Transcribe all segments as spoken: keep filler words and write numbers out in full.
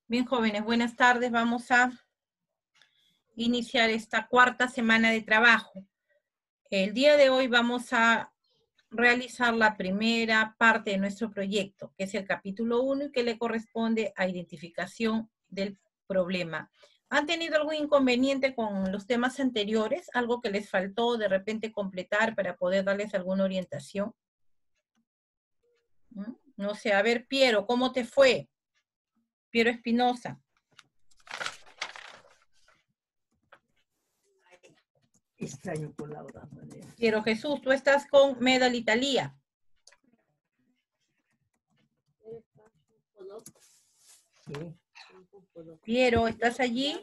Bien, jóvenes, buenas tardes. Vamos a iniciar esta cuarta semana de trabajo. El día de hoy vamos a realizar la primera parte de nuestro proyecto, que es el capítulo uno y que le corresponde a identificación del problema. ¿Han tenido algún inconveniente con los temas anteriores? ¿Algo que les faltó de repente completar para poder darles alguna orientación? ¿Mm? No sé, a ver, Piero, ¿cómo te fue? Piero Espinosa. Extraño por la otra manera. Piero Jesús, tú estás con Medal Italia. Sí. Piero, ¿estás allí?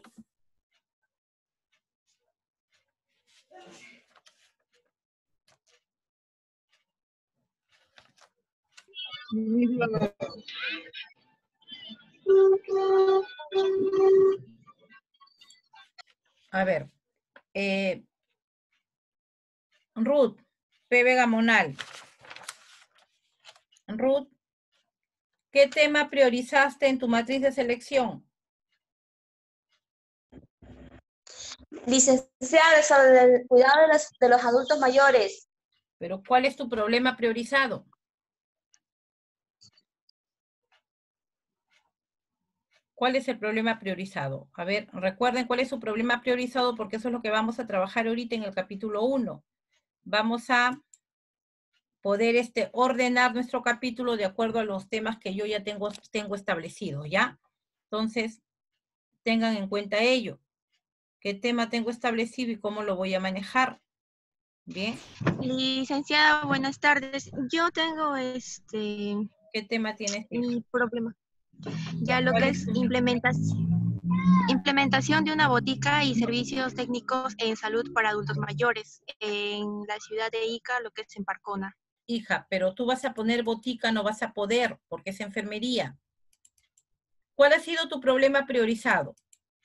A ver, eh, Ruth, P. Gamonal. Ruth, ¿qué tema priorizaste en tu matriz de selección? Licenciada, sobre el cuidado de los, de los adultos mayores. Pero ¿cuál es tu problema priorizado? ¿Cuál es el problema priorizado? A ver, recuerden cuál es su problema priorizado porque eso es lo que vamos a trabajar ahorita en el capítulo uno. Vamos a poder este, ordenar nuestro capítulo de acuerdo a los temas que yo ya tengo, tengo establecidos, ¿ya? Entonces, tengan en cuenta ello. ¿Qué tema tengo establecido y cómo lo voy a manejar? Bien. Licenciada, buenas tardes. Yo tengo este... ¿Qué tema tienes? Mi problema. Ya lo que es implementación, implementación de una botica y servicios técnicos en salud para adultos mayores en la ciudad de Ica, lo que es en Parcona. Hija, pero tú vas a poner botica, no vas a poder, porque es enfermería. ¿Cuál ha sido tu problema priorizado?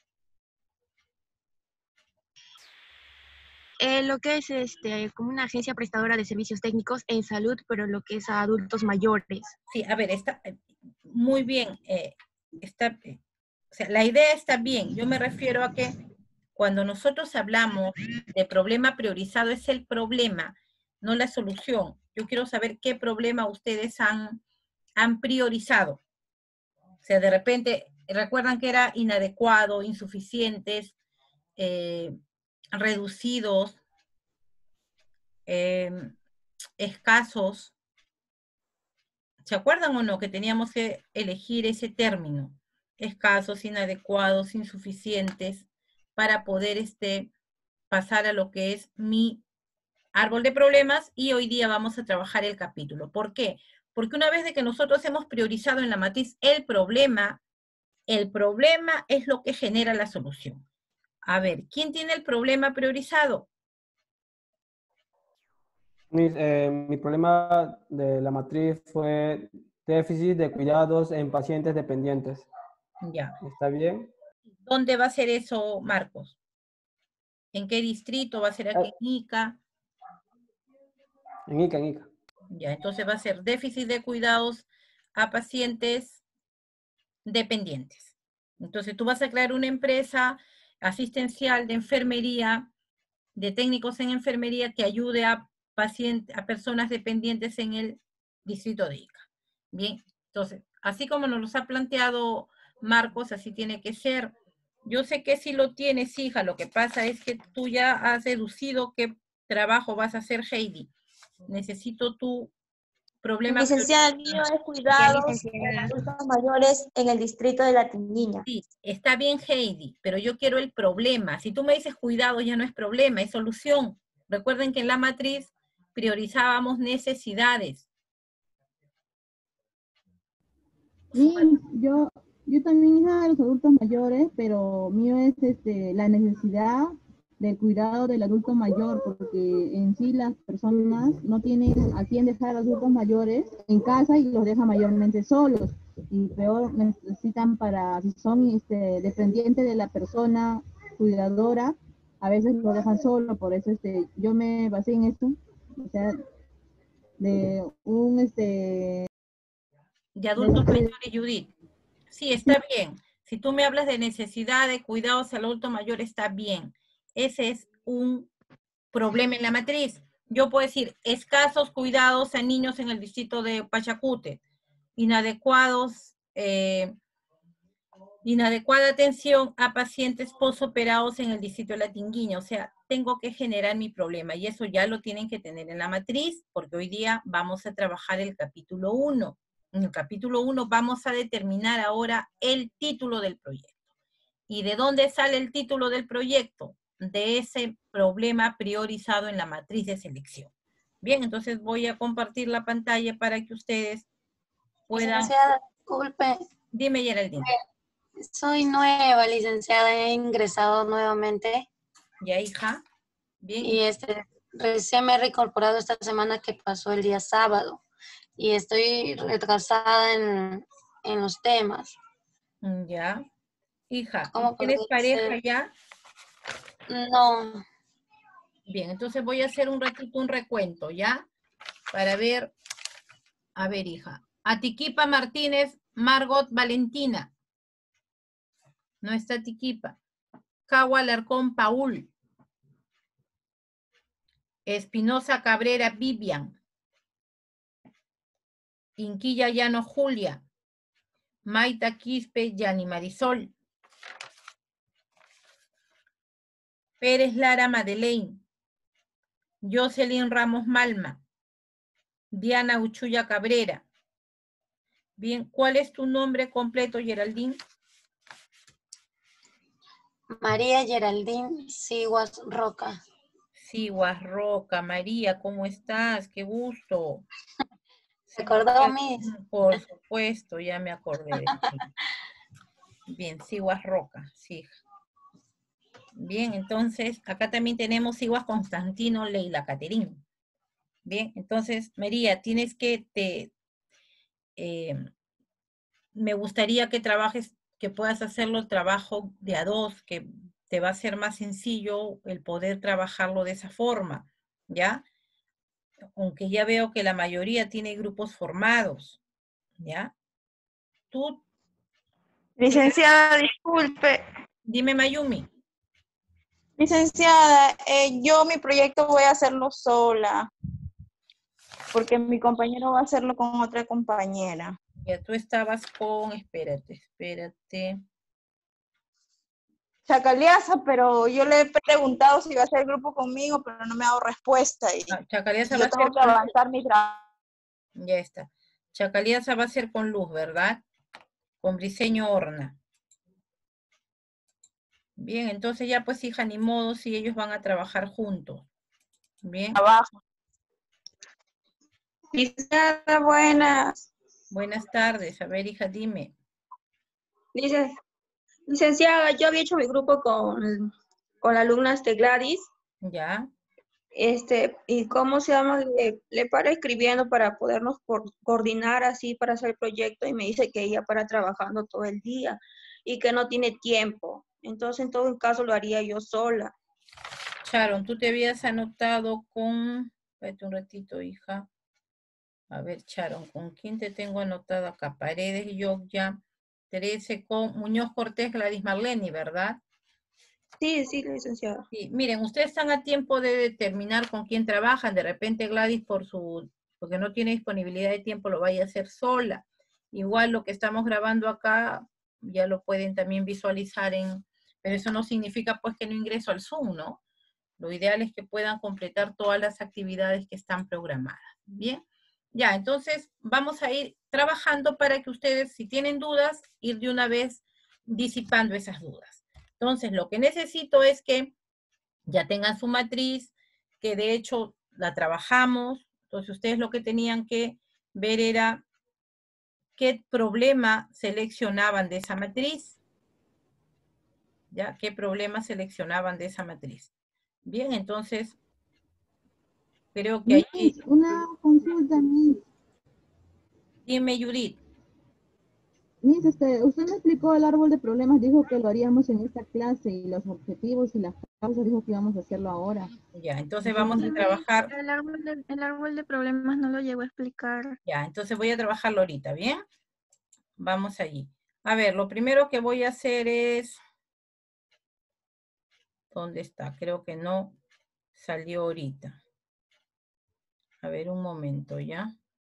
Eh, lo que es este, como una agencia prestadora de servicios técnicos en salud, pero lo que es a adultos mayores. Sí, a ver, está muy bien. Eh, está, eh, o sea, la idea está bien. Yo me refiero a que cuando nosotros hablamos de problema priorizado, es el problema, no la solución. Yo quiero saber qué problema ustedes han, han priorizado. O sea, de repente, recuerdan que era inadecuado, insuficientes, eh, reducidos, eh, escasos. ¿Se acuerdan o no que teníamos que elegir ese término? Escasos, inadecuados, insuficientes, para poder este, pasar a lo que es mi árbol de problemas, y hoy día vamos a trabajar el capítulo. ¿Por qué? Porque una vez de que nosotros hemos priorizado en la matriz el problema, el problema es lo que genera la solución. A ver, ¿quién tiene el problema priorizado? Mi, eh, mi problema de la matriz fue déficit de cuidados en pacientes dependientes. Ya. ¿Está bien? ¿Dónde va a ser eso, Marcos? ¿En qué distrito? ¿Va a ser aquí en Ica? En Ica, en Ica. Ya, entonces va a ser déficit de cuidados a pacientes dependientes. Entonces tú vas a crear una empresa asistencial de enfermería, de técnicos en enfermería que ayude a pacientes, a personas dependientes en el distrito de Ica. Bien, entonces, así como nos los ha planteado Marcos, así tiene que ser. Yo sé que si lo tienes, hija, lo que pasa es que tú ya has deducido qué trabajo vas a hacer, Heidi. Necesito tu problema. Licenciada, el mío es cuidados de adultos mayores en el distrito de La Tinguiña. Sí, está bien, Heidi, pero yo quiero el problema. Si tú me dices cuidado, ya no es problema, es solución. Recuerden que en la matriz priorizábamos necesidades. Sí, yo, yo también hija de los adultos mayores, pero mío es este, la necesidad del cuidado del adulto mayor, porque en sí las personas no tienen a quién dejar a los adultos mayores en casa y los dejan mayormente solos. Y peor necesitan para, si son este, dependientes de la persona cuidadora, a veces lo dejan solo, por eso este, yo me basé en esto, o sea, de un este de adultos mayores, Judith. Sí, está bien. Si tú me hablas de necesidad de cuidados al adulto mayor, está bien. Ese es un problema en la matriz. Yo puedo decir, escasos cuidados a niños en el distrito de Pachacútec, inadecuados, eh, inadecuada atención a pacientes posoperados en el distrito de La Tinguiña. O sea, tengo que generar mi problema y eso ya lo tienen que tener en la matriz, porque hoy día vamos a trabajar el capítulo uno. En el capítulo uno vamos a determinar ahora el título del proyecto. ¿Y de dónde sale el título del proyecto? De ese problema priorizado en la matriz de selección. Bien, entonces voy a compartir la pantalla para que ustedes puedan... Licenciada, disculpe. Dime, Geraldine. Soy nueva, licenciada, he ingresado nuevamente. Ya, hija. Bien. Y este, recién me he reincorporado esta semana que pasó el día sábado. Y estoy retrasada en, en los temas. Ya. Hija, ¿Cómo ¿tienes podría pareja ser? ya? No. Bien, entonces voy a hacer un ratito un recuento, ¿ya? Para ver. A ver, hija. Atiquipa Martínez, Margot Valentina. No está Atiquipa. Cagua Alarcón Paul. Espinosa Cabrera Vivian. Inquilla Llano Julia. Maita Quispe Yani Marisol. Pérez Lara Madeleine. Jocelyn Ramos Malma. Diana Uchuya Cabrera. Bien, ¿cuál es tu nombre completo, Geraldine? María Geraldine Siguas Roca. Siguas Roca. María, ¿cómo estás? Qué gusto. ¿Se acordó, Miss? Por supuesto, ya me acordé de ti. Bien, Siguas Roca, sí. Bien, entonces, acá también tenemos Siguas Constantino Leila Caterín. Bien, entonces, María, tienes que te... Eh, me gustaría que trabajes, que puedas hacerlo el trabajo de a dos, que te va a ser más sencillo el poder trabajarlo de esa forma, ¿ya? Aunque ya veo que la mayoría tiene grupos formados, ¿ya? Tú... Licenciada, disculpe. Dime, Mayumi. Licenciada, eh, yo mi proyecto voy a hacerlo sola, porque mi compañero va a hacerlo con otra compañera. Ya tú estabas con, espérate, espérate. Chacaliaza, pero yo le he preguntado si va a hacer grupo conmigo, pero no me ha dado respuesta. Y Ah, Chacaliaza yo va a tengo ser que con... avanzar mi trabajo. Ya está. Chacaliaza va a ser con Luz, ¿verdad? Con Briseño Horna. Bien, entonces ya pues, hija, ni modo si ellos van a trabajar juntos. Bien. Trabajo. Licenciada, buenas. Buenas tardes. A ver, hija, dime. Licen- Licenciada, yo había hecho mi grupo con, con alumnas de Gladys. Ya. Este, y cómo se llama, le, le paro escribiendo para podernos por- coordinar así para hacer el proyecto y me dice que ella para trabajando todo el día y que no tiene tiempo. Entonces, en todo caso, lo haría yo sola. Sharon, tú te habías anotado con... Espérate un ratito, hija. A ver, Sharon, ¿con quién te tengo anotado acá? Paredes y yo ya. trece con Muñoz Cortés, Gladys Marleni, ¿verdad? Sí, sí, licenciada. Sí, miren, ustedes están a tiempo de determinar con quién trabajan. De repente Gladys, por su, porque no tiene disponibilidad de tiempo, lo vaya a hacer sola. Igual lo que estamos grabando acá, ya lo pueden también visualizar en... Pero eso no significa pues que no ingreso al Zoom, ¿no? Lo ideal es que puedan completar todas las actividades que están programadas. Bien, ya, entonces vamos a ir trabajando para que ustedes, si tienen dudas, ir de una vez disipando esas dudas. Entonces, lo que necesito es que ya tengan su matriz, que de hecho la trabajamos. Entonces, ustedes lo que tenían que ver era qué problema seleccionaban de esa matriz. ¿Ya? ¿Qué problema seleccionaban de esa matriz? Bien, entonces, creo que Miss, allí... una consulta, Miss. Dime, Judith. Miss, este, usted me explicó el árbol de problemas, dijo que lo haríamos en esta clase, y los objetivos y las causas dijo que íbamos a hacerlo ahora. Ya, entonces vamos a trabajar... El árbol de, el árbol de problemas no lo llevo a explicar. Ya, entonces voy a trabajarlo ahorita, ¿bien? Vamos allí. A ver, lo primero que voy a hacer es... ¿Dónde está? Creo que no salió ahorita. A ver, un momento, ¿ya?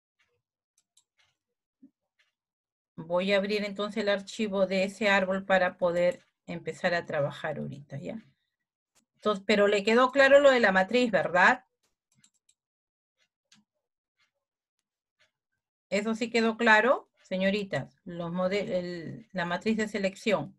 Voy a abrir entonces el archivo de ese árbol para poder empezar a trabajar ahorita, ¿ya? Entonces, pero le quedó claro lo de la matriz, ¿verdad? Eso sí quedó claro, señoritas, los el, la matriz de selección.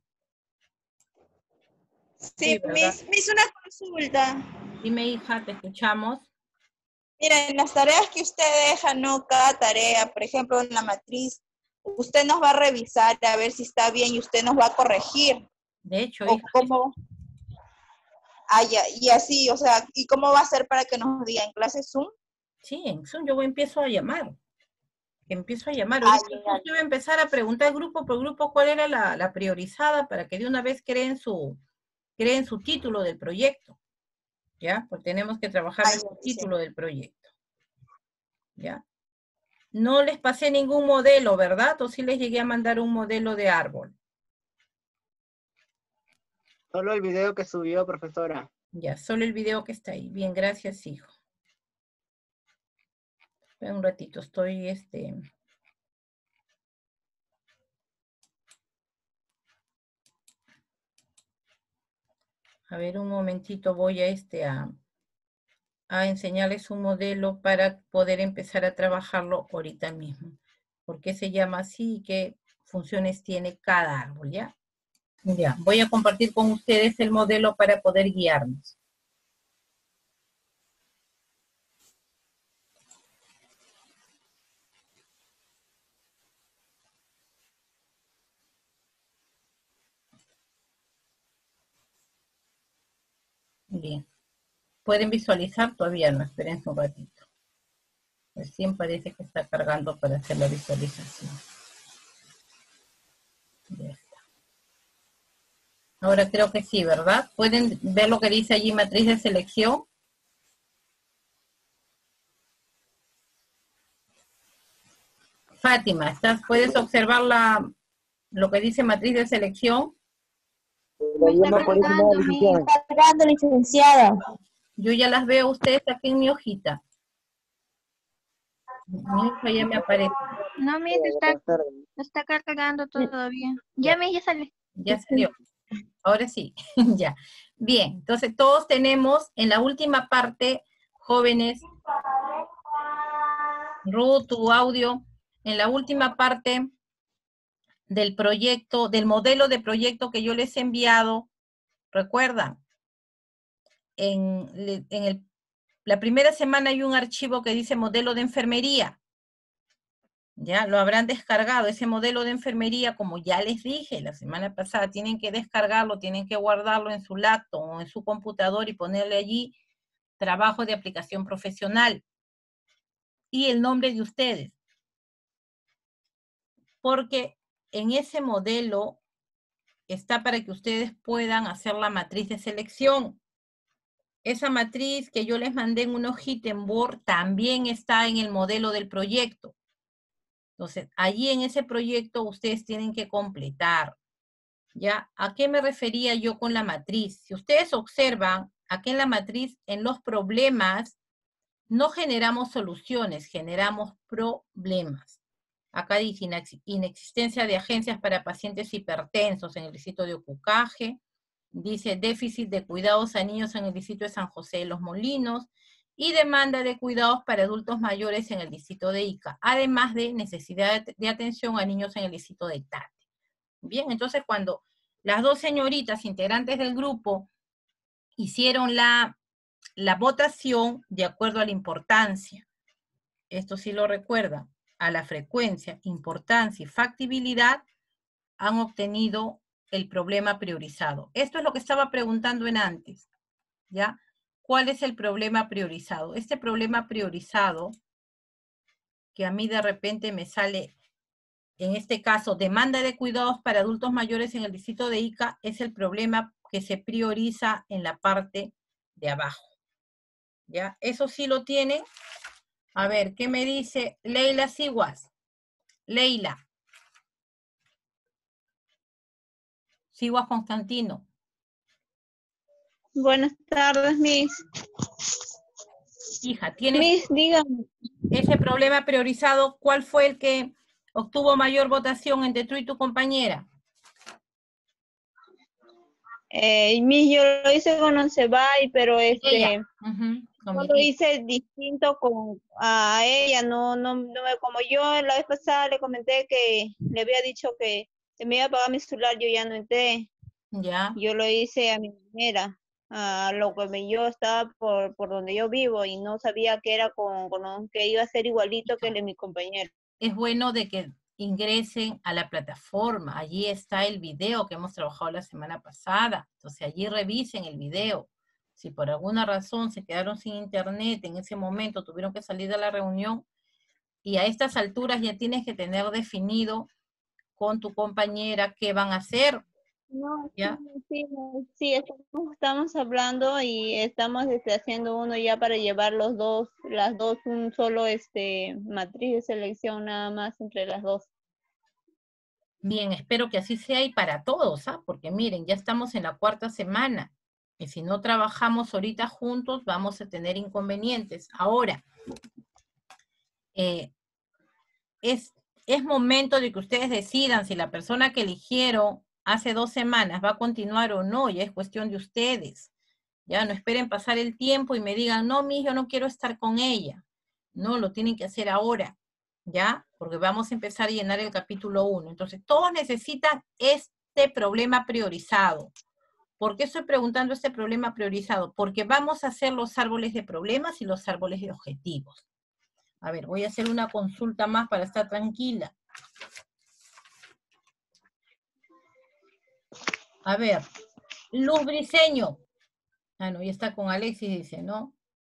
Sí, Sí, ¿verdad? Miss, Miss, una consulta. Dime, hija, te escuchamos. Mira, en las tareas que usted deja, ¿no? Cada tarea, por ejemplo, en la matriz, usted nos va a revisar a ver si está bien y usted nos va a corregir. De hecho, o hija, cómo... Ah, ya, y así, o sea, ¿y cómo va a ser para que nos diga en clase Zoom? sí, en Zoom yo empiezo a llamar. Empiezo a llamar. Ah, Ahorita ya, yo voy a empezar a preguntar grupo por grupo cuál era la, la priorizada para que de una vez creen su, creen su título del proyecto. ¿Ya? Porque tenemos que trabajar ah, el ya, título sí. del proyecto. ¿Ya? No les pasé ningún modelo, ¿verdad? ¿O sí les llegué a mandar un modelo de árbol? Solo el video que subió, profesora. Ya, solo el video que está ahí. Bien, gracias, hijo. Espera un ratito, estoy, este... A ver, un momentito, voy a, este, a, a enseñarles un modelo para poder empezar a trabajarlo ahorita mismo. ¿Por qué se llama así y qué funciones tiene cada árbol, ya? Ya, voy a compartir con ustedes el modelo para poder guiarnos. Bien. ¿Pueden visualizar? Todavía no, esperen un ratito. Recién parece que está cargando para hacer la visualización. Ya está. Ahora creo que sí, ¿verdad? ¿Pueden ver lo que dice allí matriz de selección? Fátima, ¿estás, ¿puedes observar la, lo que dice matriz de selección? Me está cargando, mi... Está cargando, licenciada. Yo ya las veo a ustedes aquí en mi hojita. Mi hoja ya me aparece. No, mi está, está cargando todavía. Ya, mi ya sale. Ya salió. Ahora sí, ya. Bien, entonces todos tenemos en la última parte, jóvenes, Ruth, tu audio, en la última parte del proyecto, del modelo de proyecto que yo les he enviado, recuerda, en, en el, la primera semana hay un archivo que dice modelo de enfermería. Ya lo habrán descargado, ese modelo de enfermería, como ya les dije la semana pasada, tienen que descargarlo, tienen que guardarlo en su laptop o en su computador y ponerle allí trabajo de aplicación profesional y el nombre de ustedes. Porque en ese modelo está para que ustedes puedan hacer la matriz de selección. Esa matriz que yo les mandé en un hojita en Word también está en el modelo del proyecto. Entonces, allí en ese proyecto ustedes tienen que completar. ¿Ya? ¿A qué me refería yo con la matriz? Si ustedes observan, aquí en la matriz, en los problemas, no generamos soluciones, generamos problemas. Acá dice inexistencia de agencias para pacientes hipertensos en el distrito de Ocucaje. Dice déficit de cuidados a niños en el distrito de San José de los Molinos. Y demanda de cuidados para adultos mayores en el distrito de Ica. Además de necesidad de atención a niños en el distrito de Tate. Bien, entonces cuando las dos señoritas integrantes del grupo hicieron la, la votación de acuerdo a la importancia, esto sí lo recuerdan, a la frecuencia, importancia y factibilidad, han obtenido el problema priorizado. Esto es lo que estaba preguntando en antes, ¿ya? ¿Cuál es el problema priorizado? Este problema priorizado, que a mí de repente me sale, en este caso, demanda de cuidados para adultos mayores en el distrito de Ica, es el problema que se prioriza en la parte de abajo. ¿Ya? Eso sí lo tienen. A ver, ¿qué me dice Leila Siguas? Leila. Sigo a Constantino. Buenas tardes, Miss. Hija, ¿tienes Miss, dígame. ese problema priorizado? ¿Cuál fue el que obtuvo mayor votación entre tú y tu compañera? Eh, Miss, yo lo hice con Oncebay, pero este, Ella. Uh-huh. yo lo hice distinto con a ella. No, no, no, como yo la vez pasada le comenté que le había dicho que se me iba a pagar mi celular, yo ya no entré. Ya. Yo lo hice a mi manera, a lo que me, yo estaba por, por donde yo vivo y no sabía que era con, con que iba a ser igualito que el de mi compañero. Es bueno de que ingresen a la plataforma. Allí está el video que hemos trabajado la semana pasada. Entonces allí revisen el video. Si por alguna razón se quedaron sin internet en ese momento, tuvieron que salir de la reunión, y a estas alturas ya tienes que tener definido con tu compañera qué van a hacer. No, ¿Ya? sí, sí, sí, estamos, estamos hablando y estamos este, haciendo uno ya para llevar los dos, las dos, un solo este matriz de selección nada más entre las dos. Bien, espero que así sea y para todos, ¿ah? Porque miren, ya estamos en la cuarta semana. Y si no trabajamos ahorita juntos, vamos a tener inconvenientes. Ahora, eh, es, es momento de que ustedes decidan si la persona que eligieron hace dos semanas va a continuar o no, ya es cuestión de ustedes. Ya no esperen pasar el tiempo y me digan, no, mi, yo no quiero estar con ella. No, lo tienen que hacer ahora, ¿ya? Porque vamos a empezar a llenar el capítulo uno. Entonces, todos necesitan este problema priorizado. ¿Por qué estoy preguntando este problema priorizado? Porque vamos a hacer los árboles de problemas y los árboles de objetivos. A ver, voy a hacer una consulta más para estar tranquila. A ver, Luz Briceño. Ah, no, ya está con Alexis, dice, ¿no?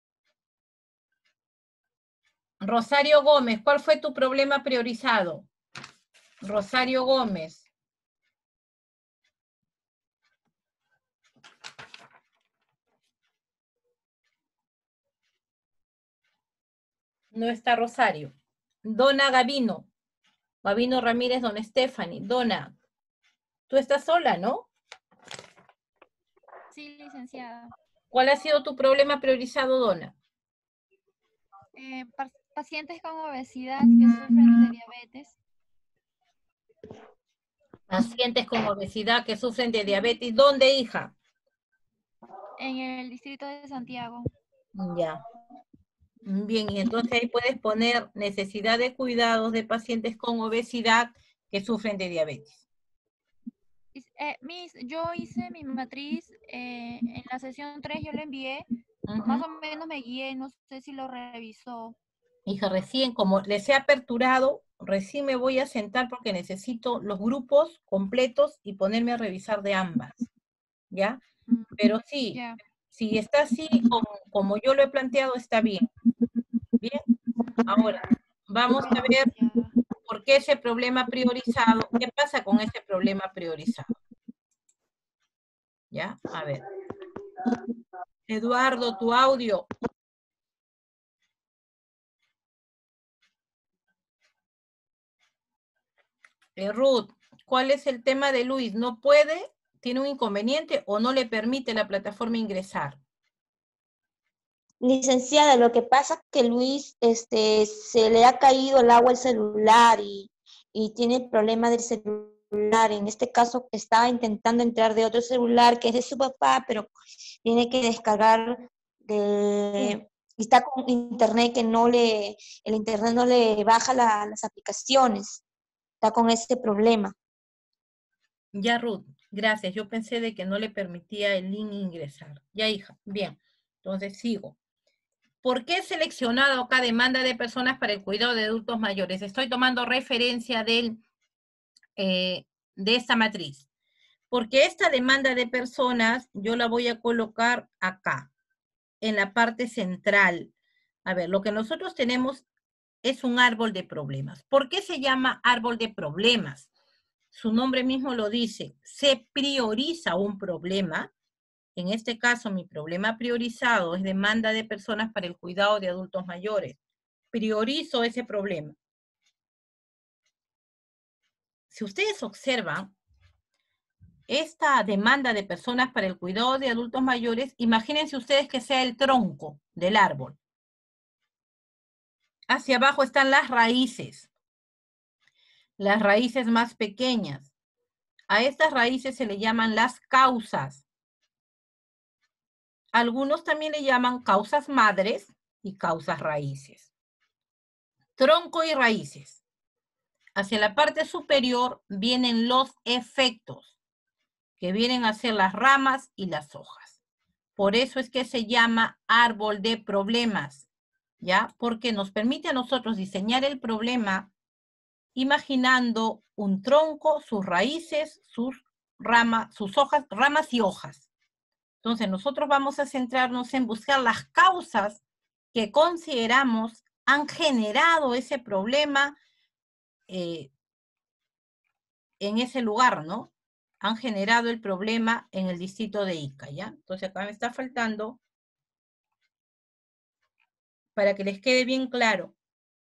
Rosario Gómez, ¿cuál fue tu problema priorizado? Rosario Gómez. No está Rosario. Dona Gavino. Gavino Ramírez, Don Stephanie. Dona, tú estás sola, ¿no? Sí, licenciada. ¿Cuál ha sido tu problema priorizado, Dona? Eh, pa- pacientes con obesidad que sufren de diabetes. Pacientes con obesidad que sufren de diabetes. ¿Dónde, hija? En el distrito de Santiago. Ya. Bien, y entonces ahí puedes poner necesidad de cuidados de pacientes con obesidad que sufren de diabetes. Eh, Miss, yo hice mi matriz eh, en la sesión tres, yo le envié. Uh-huh. Más o menos me guié, no sé si lo revisó. Hija, recién, como les he aperturado, recién me voy a sentar porque necesito los grupos completos y ponerme a revisar de ambas, ¿ya? Pero sí, Yeah. si está así, como, como yo lo he planteado, está bien. Bien, ahora, vamos a ver por qué ese problema priorizado, qué pasa con ese problema priorizado. ¿Ya? A ver. Eduardo, tu audio. Eh, Ruth, ¿cuál es el tema de Luis? ¿No puede? ¿Tiene un inconveniente o no le permite la plataforma ingresar? Licenciada, lo que pasa es que Luis este, se le ha caído el agua al celular y, y tiene problema del celular. En este caso estaba intentando entrar de otro celular que es de su papá, pero tiene que descargar de... Y está con internet que no le... El internet no le baja la, las aplicaciones. Está con ese problema. Ya, Ruth, gracias. Yo pensé de que no le permitía el link ingresar. Ya, hija. Bien. Entonces, sigo. ¿Por qué he seleccionado acá demanda de personas para el cuidado de adultos mayores? Estoy tomando referencia del, eh, de esta matriz. Porque esta demanda de personas yo la voy a colocar acá, en la parte central. A ver, lo que nosotros tenemos es un árbol de problemas. ¿Por qué se llama árbol de problemas? Su nombre mismo lo dice, se prioriza un problema. En este caso, mi problema priorizado es demanda de personas para el cuidado de adultos mayores. Priorizo ese problema. Si ustedes observan, esta demanda de personas para el cuidado de adultos mayores, imagínense ustedes que sea el tronco del árbol. Hacia abajo están las raíces, las raíces más pequeñas. A estas raíces se le llaman las causas. Algunos también le llaman causas madres y causas raíces. Tronco y raíces. Hacia la parte superior vienen los efectos, que vienen a ser las ramas y las hojas. Por eso es que se llama árbol de problemas, ¿ya? Porque nos permite a nosotros diseñar el problema imaginando un tronco, sus raíces, sus ramas, sus hojas, ramas y hojas. Entonces nosotros vamos a centrarnos en buscar las causas que consideramos han generado ese problema eh, en ese lugar, ¿no? Han generado el problema en el distrito de Ica, ¿ya? Entonces acá me está faltando, para que les quede bien claro,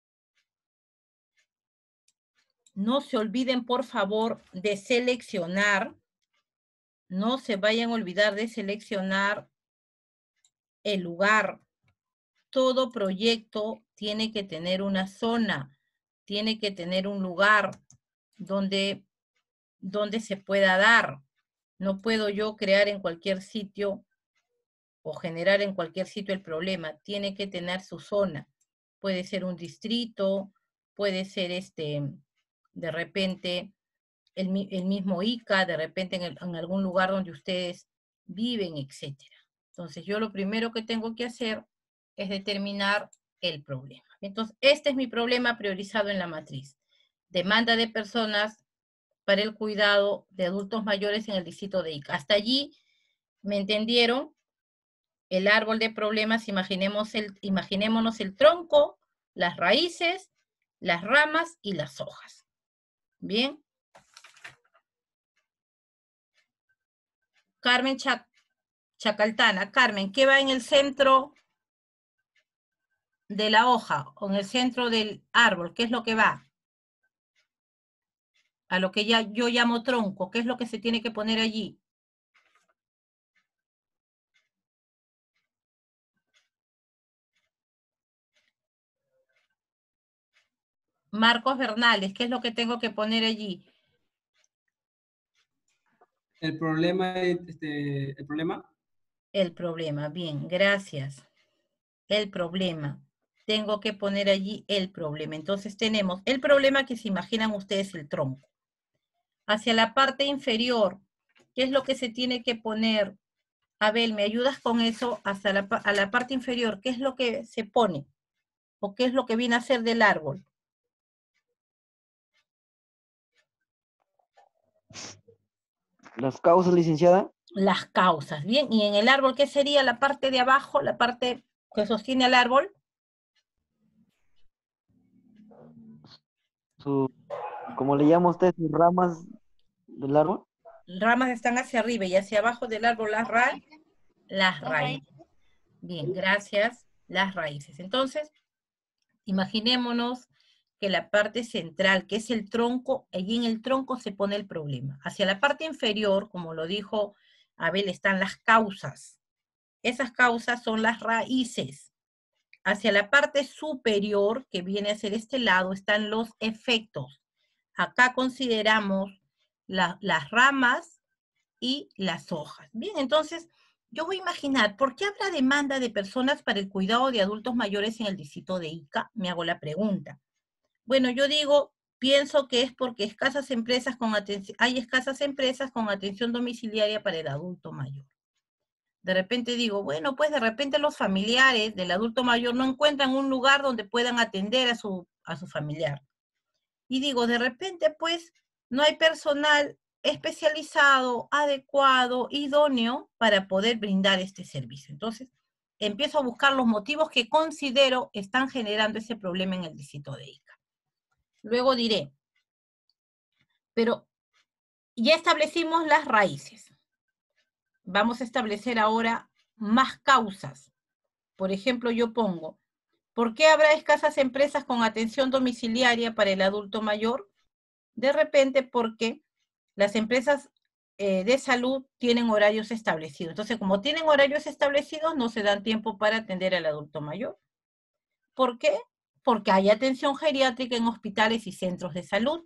no se olviden, por favor, de seleccionar, no se vayan a olvidar de seleccionar el lugar. Todo proyecto tiene que tener una zona, tiene que tener un lugar donde, donde se pueda dar. No puedo yo crear en cualquier sitio o generar en cualquier sitio el problema. Tiene que tener su zona. Puede ser un distrito, puede ser este, de repente el, el mismo Ica, de repente en, el, en algún lugar donde ustedes viven, etcétera. Entonces yo lo primero que tengo que hacer es determinar el problema. Entonces este es mi problema priorizado en la matriz. Demanda de personas para el cuidado de adultos mayores en el distrito de Ica. Hasta allí, ¿me entendieron? El árbol de problemas, imaginemos el, imaginémonos el tronco, las raíces, las ramas y las hojas. ¿Bien? Carmen Chac Chacaltana. Carmen, ¿qué va en el centro de la hoja o en el centro del árbol? ¿Qué es lo que va? A lo que ya yo llamo tronco. ¿Qué es lo que se tiene que poner allí? Marcos Bernales, ¿qué es lo que tengo que poner allí? El problema, este, el problema. El problema, bien, gracias. El problema. Tengo que poner allí el problema. Entonces tenemos el problema que se imaginan ustedes, el tronco. Hacia la parte inferior, ¿qué es lo que se tiene que poner? Abel, ¿me ayudas con eso? Hasta la, a la parte inferior, ¿qué es lo que se pone? ¿O qué es lo que viene a ser del árbol? Las causas, licenciada. Las causas, bien. ¿Y en el árbol qué sería la parte de abajo, la parte que sostiene al árbol? Su, ¿cómo le llama usted? Sus ramas del árbol. Ramas están hacia arriba y hacia abajo del árbol las, ra las raíces. Bien, gracias. Las raíces. Entonces, imaginémonos que la parte central, que es el tronco, allí en el tronco se pone el problema. Hacia la parte inferior, como lo dijo Abel, están las causas. Esas causas son las raíces. Hacia la parte superior, que viene a ser este lado, están los efectos. Acá consideramos la, las ramas y las hojas. Bien, entonces, yo voy a imaginar, ¿por qué habrá demanda de personas para el cuidado de adultos mayores en el distrito de Ica? Me hago la pregunta. Bueno, yo digo, pienso que es porque escasas empresas con hay escasas empresas con atención domiciliaria para el adulto mayor. De repente digo, bueno, pues de repente los familiares del adulto mayor no encuentran un lugar donde puedan atender a su, a su familiar. Y digo, de repente pues no hay personal especializado, adecuado, idóneo para poder brindar este servicio. Entonces, empiezo a buscar los motivos que considero están generando ese problema en el distrito de Ica. Luego diré, pero ya establecimos las raíces. Vamos a establecer ahora más causas. Por ejemplo, yo pongo, ¿por qué habrá escasas empresas con atención domiciliaria para el adulto mayor? De repente porque las empresas eh, de salud tienen horarios establecidos. Entonces, como tienen horarios establecidos, no se dan tiempo para atender al adulto mayor. ¿Por qué? Porque hay atención geriátrica en hospitales y centros de salud.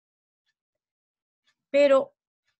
Pero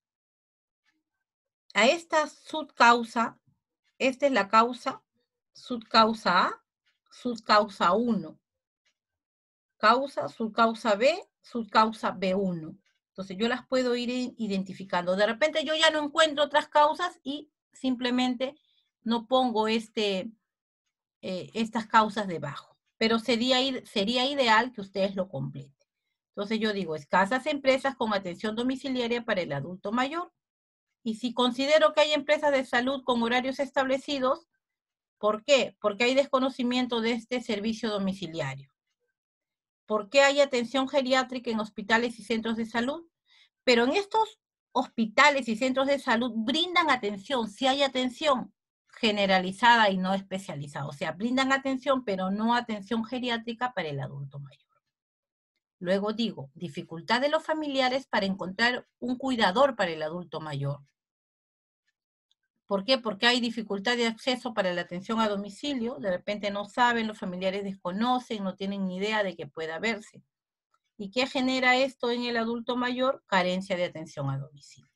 a esta subcausa, esta es la causa, subcausa A, subcausa uno. Causa, subcausa B, subcausa B uno. Entonces yo las puedo ir identificando. De repente yo ya no encuentro otras causas y simplemente no pongo este, eh, estas causas debajo. Pero sería, sería ideal que ustedes lo completen. Entonces yo digo, escasas empresas con atención domiciliaria para el adulto mayor. Y si considero que hay empresas de salud con horarios establecidos, ¿por qué? Porque hay desconocimiento de este servicio domiciliario. ¿Por qué hay atención geriátrica en hospitales y centros de salud? Pero en estos hospitales y centros de salud brindan atención, si hay atención generalizada y no especializada. O sea, brindan atención, pero no atención geriátrica para el adulto mayor. Luego digo, dificultad de los familiares para encontrar un cuidador para el adulto mayor. ¿Por qué? Porque hay dificultad de acceso para la atención a domicilio, de repente no saben, los familiares desconocen, no tienen ni idea de que pueda verse. ¿Y qué genera esto en el adulto mayor? Carencia de atención a domicilio.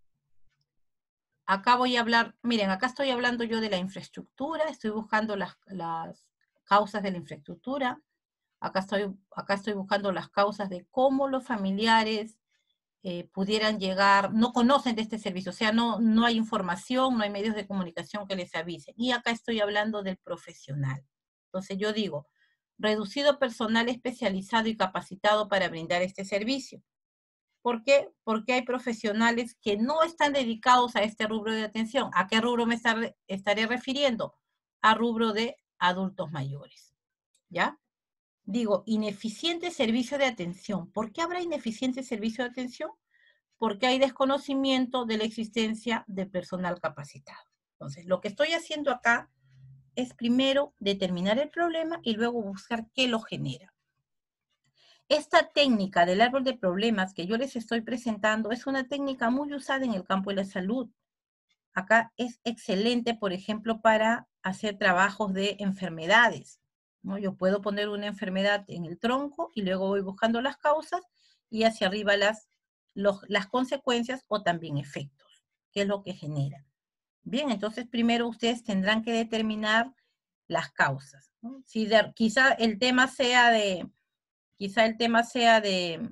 Acá voy a hablar, miren, acá estoy hablando yo de la infraestructura, estoy buscando las, las causas de la infraestructura, acá estoy, acá estoy buscando las causas de cómo los familiares Eh, pudieran llegar, no conocen de este servicio, o sea, no, no hay información, no hay medios de comunicación que les avisen. Y acá estoy hablando del profesional. Entonces yo digo, reducido personal especializado y capacitado para brindar este servicio. ¿Por qué? Porque hay profesionales que no están dedicados a este rubro de atención. ¿A qué rubro me estar, estaré refiriendo? A rubro de adultos mayores. ¿Ya? Digo, ineficiente servicio de atención. ¿Por qué habrá ineficiente servicio de atención? Porque hay desconocimiento de la existencia de personal capacitado. Entonces, lo que estoy haciendo acá es primero determinar el problema y luego buscar qué lo genera. Esta técnica del árbol de problemas que yo les estoy presentando es una técnica muy usada en el campo de la salud. Acá es excelente, por ejemplo, para hacer trabajos de enfermedades, ¿no? Yo puedo poner una enfermedad en el tronco y luego voy buscando las causas y hacia arriba las, los, las consecuencias o también efectos, que es lo que genera. Bien, entonces primero ustedes tendrán que determinar las causas, ¿no? Si de, quizá el tema sea de, quizá el tema sea de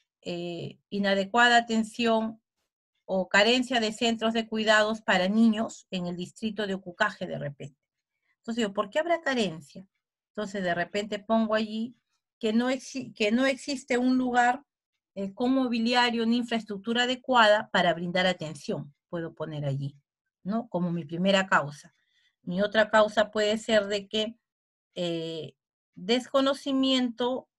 eh, inadecuada atención o carencia de centros de cuidados para niños en el distrito de Ucucaje de repente. Entonces digo, ¿por qué habrá carencia? Entonces de repente pongo allí que no, exi que no existe un lugar eh, con mobiliario ni infraestructura adecuada para brindar atención. Puedo poner allí, ¿no? Como mi primera causa. Mi otra causa puede ser de que eh, desconocimiento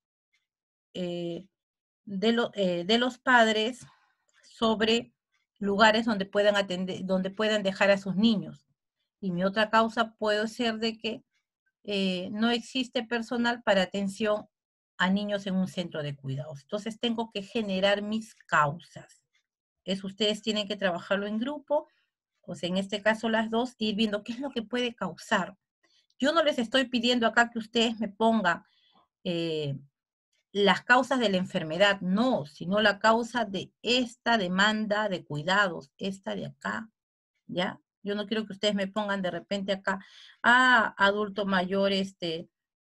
eh, de, lo, eh, de los padres sobre lugares donde puedan atender, donde puedan dejar a sus niños. Y mi otra causa puede ser de que eh, no existe personal para atención a niños en un centro de cuidados. Entonces tengo que generar mis causas. Eso ustedes tienen que trabajarlo en grupo, pues en este caso las dos, ir viendo qué es lo que puede causar. Yo no les estoy pidiendo acá que ustedes me pongan eh, las causas de la enfermedad, no, sino la causa de esta demanda de cuidados, esta de acá, ¿ya? Yo no quiero que ustedes me pongan de repente acá, ah, adulto mayor este,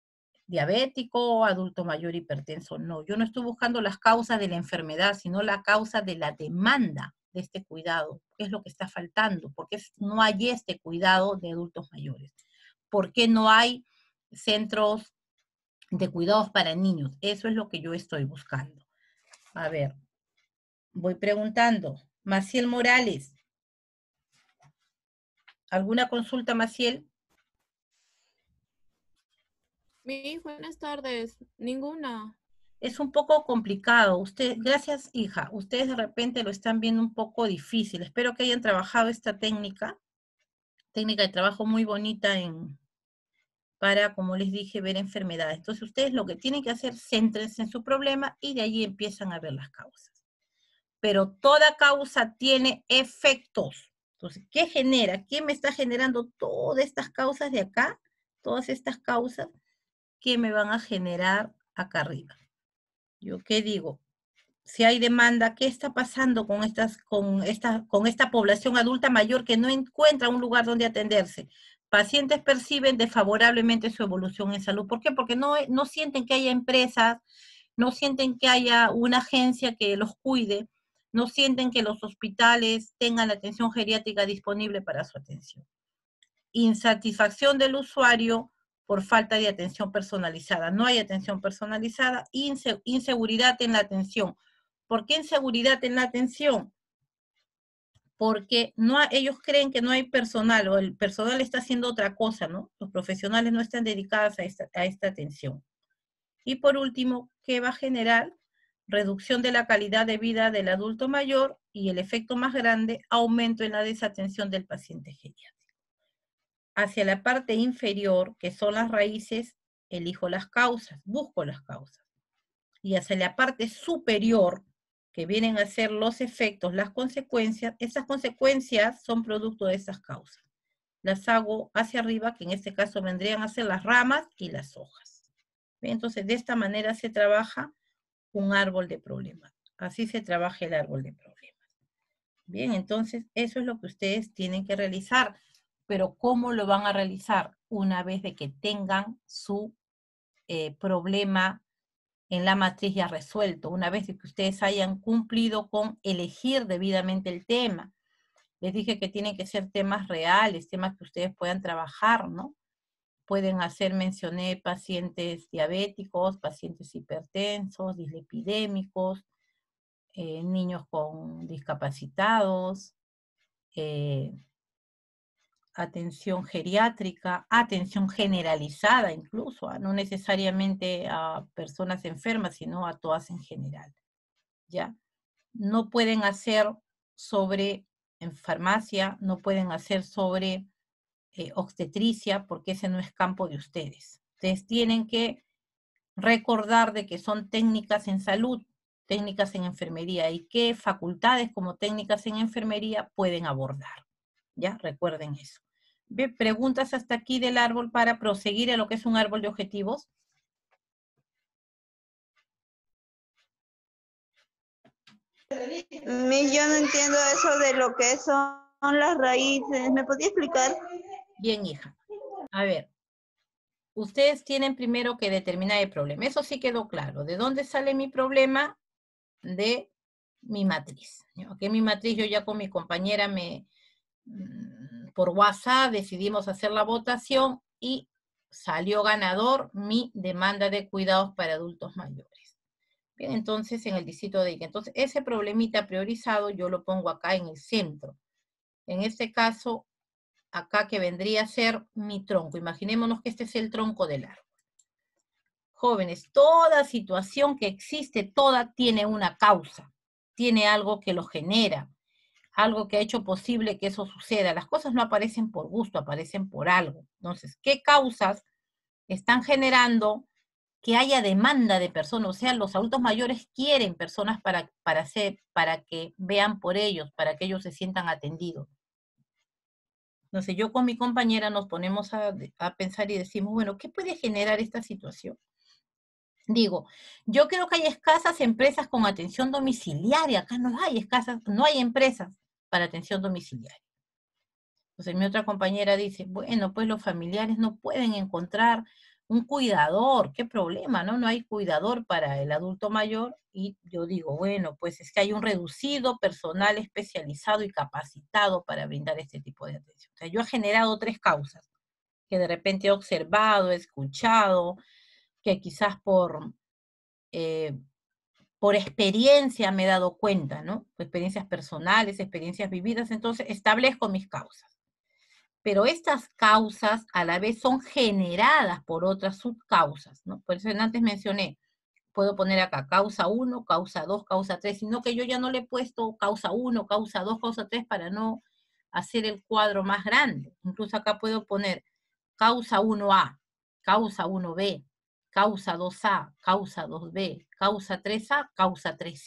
diabético, adulto mayor hipertenso. No, yo no estoy buscando las causas de la enfermedad, sino la causa de la demanda de este cuidado. ¿Qué es lo que está faltando? ¿Por qué no hay este cuidado de adultos mayores? ¿Por qué no hay centros de cuidados para niños? Eso es lo que yo estoy buscando. A ver, voy preguntando. Maciel Morales. ¿Alguna consulta, Maciel? Mis, buenas tardes. Ninguna. Es un poco complicado. Usted, gracias, hija. Ustedes de repente lo están viendo un poco difícil. Espero que hayan trabajado esta técnica. Técnica de trabajo muy bonita en, para, como les dije, ver enfermedades. Entonces ustedes lo que tienen que hacer, céntrense en su problema y de allí empiezan a ver las causas. pero toda causa tiene efectos. Entonces, ¿qué genera? ¿Qué me está generando todas estas causas de acá? Todas estas causas que me van a generar acá arriba. ¿Yo qué digo? Si hay demanda, ¿qué está pasando con, estas, con, esta, con esta población adulta mayor que no encuentra un lugar donde atenderse? Pacientes perciben desfavorablemente su evolución en salud. ¿Por qué? Porque no, no sienten que haya empresas, no sienten que haya una agencia que los cuide, no sienten que los hospitales tengan la atención geriátrica disponible para su atención. Insatisfacción del usuario por falta de atención personalizada. No hay atención personalizada, inse- inseguridad en la atención. ¿Por qué inseguridad en la atención? Porque no, ellos creen que no hay personal, o el personal está haciendo otra cosa, ¿no? Los profesionales no están dedicados a esta, a esta atención. Y por último, ¿qué va a generar? Reducción de la calidad de vida del adulto mayor y el efecto más grande, aumento en la desatención del paciente geriátrico. Hacia la parte inferior, que son las raíces, elijo las causas, busco las causas. Y hacia la parte superior, que vienen a ser los efectos, las consecuencias, esas consecuencias son producto de esas causas. Las hago hacia arriba, que en este caso vendrían a ser las ramas y las hojas. Entonces, de esta manera se trabaja un árbol de problemas. Así se trabaja el árbol de problemas. Bien, entonces, eso es lo que ustedes tienen que realizar. Pero ¿cómo lo van a realizar? Una vez de que tengan su eh, problema en la matriz ya resuelto, una vez de que ustedes hayan cumplido con elegir debidamente el tema. Les dije que tienen que ser temas reales, temas que ustedes puedan trabajar, ¿no? Pueden hacer, mencioné, pacientes diabéticos, pacientes hipertensos, dislipidémicos, eh, niños con discapacitados, eh, atención geriátrica, atención generalizada incluso, ¿eh? No necesariamente a personas enfermas, sino a todas en general, ¿ya? No pueden hacer sobre en farmacia, no pueden hacer sobre eh, obstetricia, porque ese no es campo de ustedes. Ustedes tienen que recordar de que son técnicas en salud, técnicas en enfermería, y qué facultades como técnicas en enfermería pueden abordar, ¿ya? Recuerden eso. ¿Ve? ¿Preguntas hasta aquí del árbol para proseguir a lo que es un árbol de objetivos? Mi, yo no entiendo eso de lo que son las raíces. ¿Me podría explicar? Bien, hija. A ver, ustedes tienen primero que determinar el problema. Eso sí quedó claro. ¿De dónde sale mi problema? De mi matriz. ¿Ok? Mi matriz, yo ya con mi compañera me... por WhatsApp decidimos hacer la votación y salió ganador mi demanda de cuidados para adultos mayores. Bien, entonces en el distrito de Ica. Entonces ese problemita priorizado yo lo pongo acá en el centro. En este caso, acá que vendría a ser mi tronco. Imaginémonos que este es el tronco del árbol. Jóvenes, toda situación que existe, toda tiene una causa. Tiene algo que lo genera. Algo que ha hecho posible que eso suceda. Las cosas no aparecen por gusto, aparecen por algo. Entonces, ¿qué causas están generando que haya demanda de personas? O sea, los adultos mayores quieren personas para, para, hacer, para que vean por ellos, para que ellos se sientan atendidos. Entonces, yo con mi compañera nos ponemos a, a pensar y decimos, bueno, ¿qué puede generar esta situación? Digo, yo creo que hay escasas empresas con atención domiciliaria. Acá no hay escasas, no hay empresas para atención domiciliaria. Entonces mi otra compañera dice, bueno, pues los familiares no pueden encontrar un cuidador, qué problema, ¿no? No hay cuidador para el adulto mayor. Y yo digo, bueno, pues es que hay un reducido personal especializado y capacitado para brindar este tipo de atención. O sea, yo he generado tres causas que de repente he observado, he escuchado, que quizás por... Eh, por experiencia me he dado cuenta, ¿no? Experiencias personales, experiencias vividas, entonces establezco mis causas. Pero estas causas a la vez son generadas por otras subcausas, ¿no? Por eso antes mencioné, puedo poner acá causa uno, causa dos, causa tres, sino que yo ya no le he puesto causa uno, causa dos, causa tres para no hacer el cuadro más grande. Incluso acá puedo poner causa uno A, causa uno B, causa dos A, causa dos B, causa tres A, causa tres C.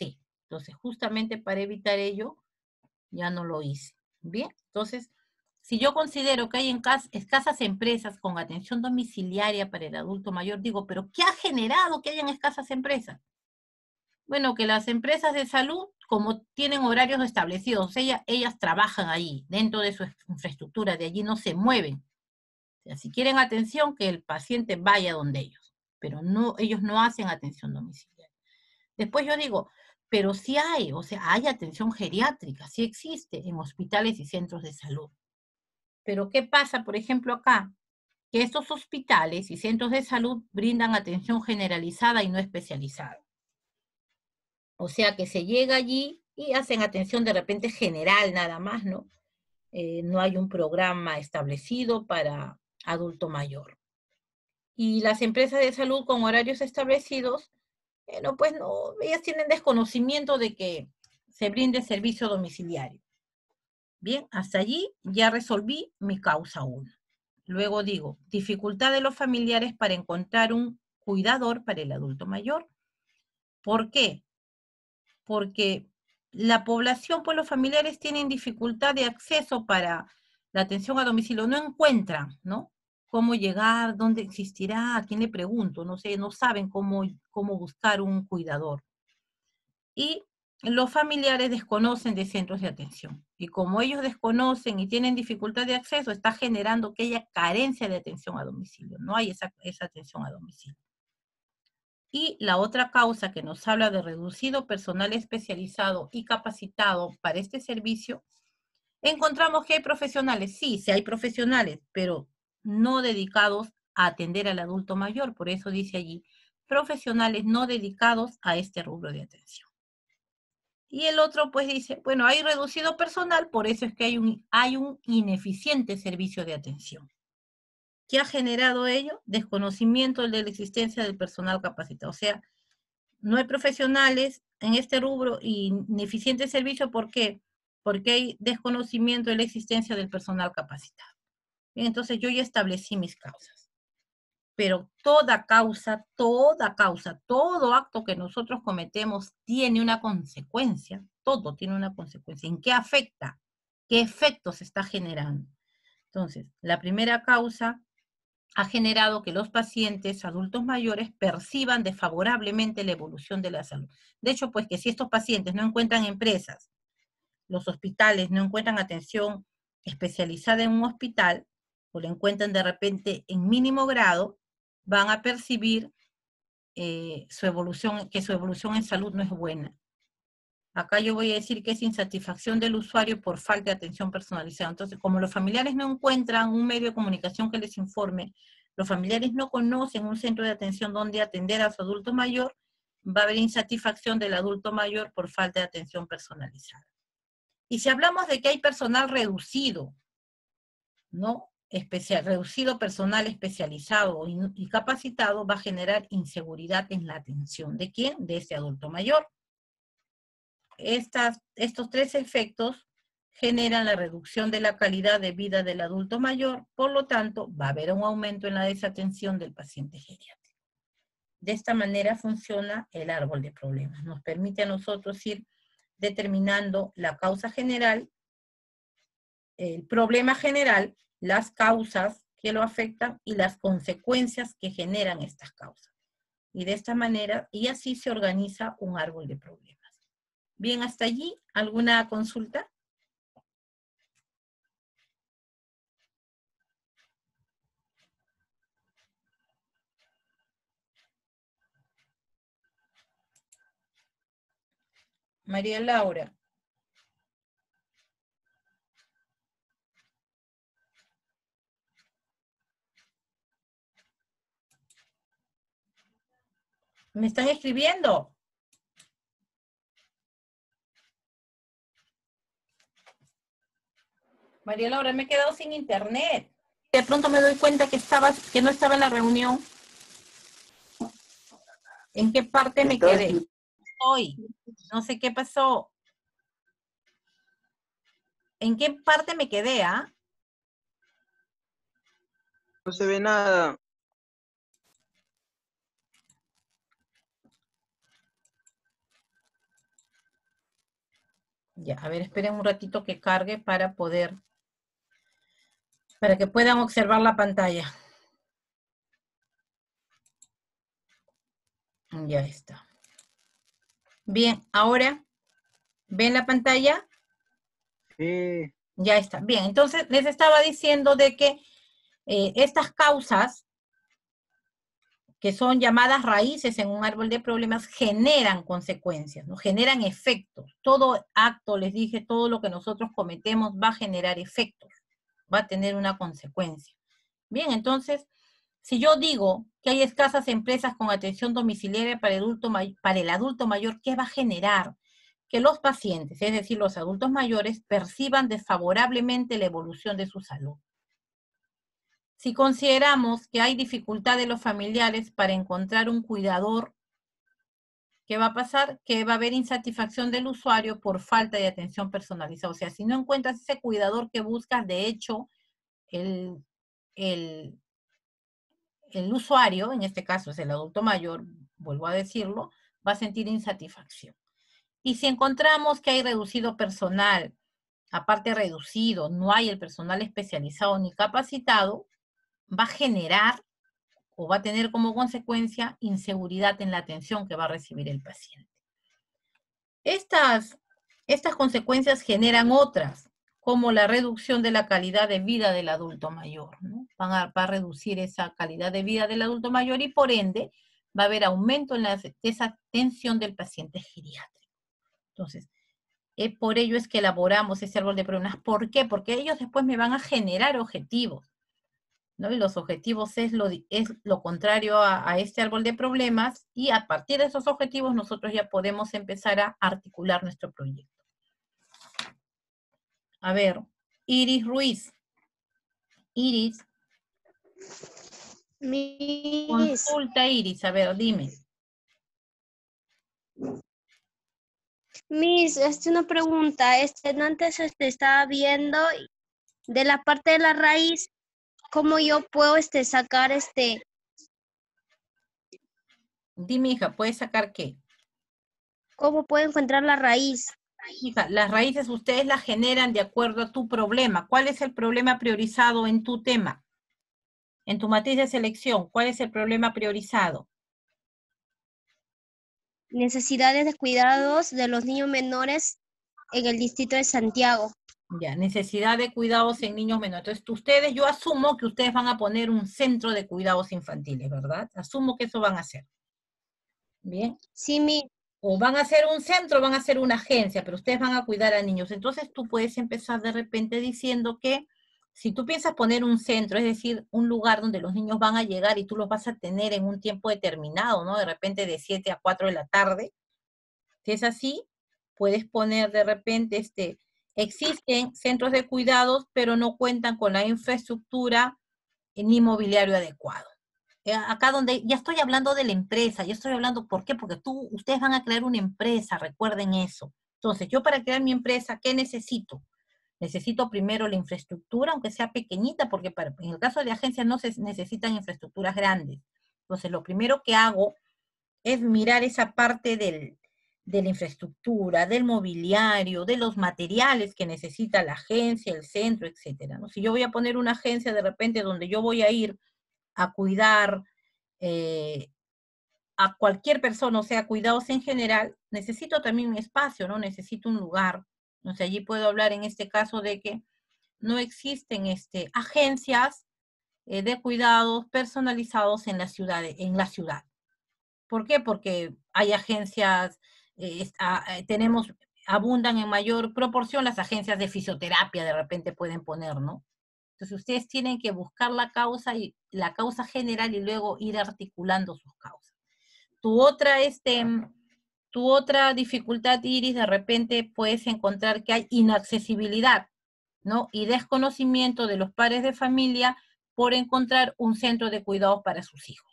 Entonces, justamente para evitar ello, ya no lo hice. Bien, entonces, si yo considero que hay en cas- escasas empresas con atención domiciliaria para el adulto mayor, digo, ¿pero qué ha generado que hayan escasas empresas? Bueno, que las empresas de salud, como tienen horarios establecidos, ellas, ellas trabajan ahí, dentro de su infraestructura, de allí no se mueven. O sea, si quieren atención, que el paciente vaya donde ellos, pero no, ellos no hacen atención domiciliaria. Después yo digo, pero sí hay, o sea, hay atención geriátrica, sí existe en hospitales y centros de salud. Pero ¿qué pasa, por ejemplo, acá? Que estos hospitales y centros de salud brindan atención generalizada y no especializada. O sea que se llega allí y hacen atención de repente general nada más, ¿no? Eh, no hay un programa establecido para adulto mayor. Y las empresas de salud con horarios establecidos, bueno, pues no, ellas tienen desconocimiento de que se brinde servicio domiciliario. Bien, hasta allí ya resolví mi causa uno. Luego digo, dificultad de los familiares para encontrar un cuidador para el adulto mayor. ¿Por qué? Porque la población, pues los familiares tienen dificultad de acceso para la atención a domicilio, no encuentran, ¿no? Cómo llegar, dónde existirá, a quién le pregunto, no sé, no saben cómo, cómo buscar un cuidador. Y los familiares desconocen de centros de atención. Y como ellos desconocen y tienen dificultad de acceso, está generando que haya carencia de atención a domicilio. No hay esa, esa atención a domicilio. Y la otra causa que nos habla de reducido personal especializado y capacitado para este servicio, encontramos que hay profesionales. Sí, sí hay profesionales, pero no dedicados a atender al adulto mayor. Por eso dice allí, profesionales no dedicados a este rubro de atención. Y el otro pues dice, bueno, hay reducido personal, por eso es que hay un, hay un ineficiente servicio de atención. ¿Qué ha generado ello? Desconocimiento de la existencia del personal capacitado. O sea, no hay profesionales en este rubro y ineficiente servicio, ¿por qué? Porque hay desconocimiento de la existencia del personal capacitado. Bien, entonces yo ya establecí mis causas. Pero toda causa, toda causa, todo acto que nosotros cometemos tiene una consecuencia, todo tiene una consecuencia. ¿En qué afecta? ¿Qué efectos está generando? Entonces, la primera causa ha generado que los pacientes adultos mayores perciban desfavorablemente la evolución de la salud. De hecho, pues que si estos pacientes no encuentran empresas, los hospitales no encuentran atención especializada en un hospital, o la encuentran de repente en mínimo grado, van a percibir eh, su evolución, que su evolución en salud no es buena. Acá yo voy a decir que es insatisfacción del usuario por falta de atención personalizada. Entonces, como los familiares no encuentran un medio de comunicación que les informe, los familiares no conocen un centro de atención donde atender a su adulto mayor, va a haber insatisfacción del adulto mayor por falta de atención personalizada. Y si hablamos de que hay personal reducido, ¿no? Especial, reducido personal especializado y, y capacitado, va a generar inseguridad en la atención. ¿De quién? De ese adulto mayor. Estas, estos tres efectos generan la reducción de la calidad de vida del adulto mayor, por lo tanto, va a haber un aumento en la desatención del paciente geriátrico. De esta manera funciona el árbol de problemas. Nos permite a nosotros ir determinando la causa general, el problema general, las causas que lo afectan y las consecuencias que generan estas causas. Y de esta manera, y así se organiza un árbol de problemas. Bien, hasta allí, ¿alguna consulta? María Laura. ¿Me están escribiendo? María Laura, me he quedado sin internet. De pronto me doy cuenta que, estaba, que no estaba en la reunión. ¿En qué parte me quedé? Hoy. No sé qué pasó. ¿En qué parte me quedé, ah? No se ve nada. Ya, a ver, esperen un ratito que cargue para poder, para que puedan observar la pantalla. Ya está. Bien, ahora, ¿ven la pantalla? Sí. Ya está. Bien, entonces les estaba diciendo de que eh, estas causas, que son llamadas raíces en un árbol de problemas, generan consecuencias, ¿no? Generan efectos. Todo acto, les dije, todo lo que nosotros cometemos va a generar efectos, va a tener una consecuencia. Bien, entonces, si yo digo que hay escasas empresas con atención domiciliaria para el adulto, para el adulto mayor, ¿qué va a generar? Que los pacientes, es decir, los adultos mayores, perciban desfavorablemente la evolución de su salud. Si consideramos que hay dificultad de los familiares para encontrar un cuidador, ¿qué va a pasar? Que va a haber insatisfacción del usuario por falta de atención personalizada. O sea, si no encuentras ese cuidador que buscas, de hecho, el, el, el usuario, en este caso es el adulto mayor, vuelvo a decirlo, va a sentir insatisfacción. Y si encontramos que hay reducido personal, aparte reducido, no hay el personal especializado ni capacitado, va a generar o va a tener como consecuencia inseguridad en la atención que va a recibir el paciente. Estas, estas consecuencias generan otras, como la reducción de la calidad de vida del adulto mayor, ¿no? Van a, va a reducir esa calidad de vida del adulto mayor y por ende va a haber aumento en la, esa atención del paciente geriátrico. Entonces, eh, por ello es que elaboramos ese árbol de problemas. ¿Por qué? Porque ellos después me van a generar objetivos, ¿no? Y los objetivos es lo, es lo contrario a, a este árbol de problemas, y a partir de esos objetivos nosotros ya podemos empezar a articular nuestro proyecto. A ver, Iris Ruiz. Iris. Miss. Consulta, Iris, a ver, dime. Miss, este, una pregunta. Este, antes este, estaba viendo de la parte de la raíz, ¿cómo yo puedo este, sacar este? Dime, hija, ¿puedes sacar qué? ¿Cómo puedo encontrar la raíz? Hija, las raíces ustedes las generan de acuerdo a tu problema. ¿Cuál es el problema priorizado en tu tema? En tu matriz de selección, ¿cuál es el problema priorizado? Necesidades de cuidados de los niños menores en el distrito de Santiago. Ya, necesidad de cuidados en niños menores. Entonces, ustedes, yo asumo que ustedes van a poner un centro de cuidados infantiles, ¿verdad? Asumo que eso van a hacer. ¿Bien? Sí, mi. O van a hacer un centro, van a hacer una agencia, pero ustedes van a cuidar a niños. Entonces, tú puedes empezar de repente diciendo que si tú piensas poner un centro, es decir, un lugar donde los niños van a llegar y tú los vas a tener en un tiempo determinado, ¿no? De repente de siete a cuatro de la tarde. Si es así, puedes poner de repente, este, existen centros de cuidados, pero no cuentan con la infraestructura ni mobiliario adecuado. Acá donde, ya estoy hablando de la empresa, ya estoy hablando, ¿por qué? Porque tú, ustedes van a crear una empresa, recuerden eso. Entonces, yo para crear mi empresa, ¿qué necesito? Necesito primero la infraestructura, aunque sea pequeñita, porque para, en el caso de agencias no se necesitan infraestructuras grandes. Entonces, lo primero que hago es mirar esa parte del, de la infraestructura, del mobiliario, de los materiales que necesita la agencia, el centro, etcétera, ¿no? Si yo voy a poner una agencia de repente donde yo voy a ir a cuidar eh, a cualquier persona, o sea, cuidados en general, necesito también un espacio, ¿no? Necesito un lugar. O sea, allí puedo hablar en este caso de que no existen este, agencias eh, de cuidados personalizados en la ciudad. En la ciudad. ¿Por qué? Porque hay agencias, eh, a, tenemos, abundan en mayor proporción las agencias de fisioterapia, de repente pueden poner, ¿no? Entonces ustedes tienen que buscar la causa y la causa general y luego ir articulando sus causas. Tu otra, este, tu otra dificultad, Iris, de repente puedes encontrar que hay inaccesibilidad, ¿no? Y desconocimiento de los padres de familia por encontrar un centro de cuidados para sus hijos.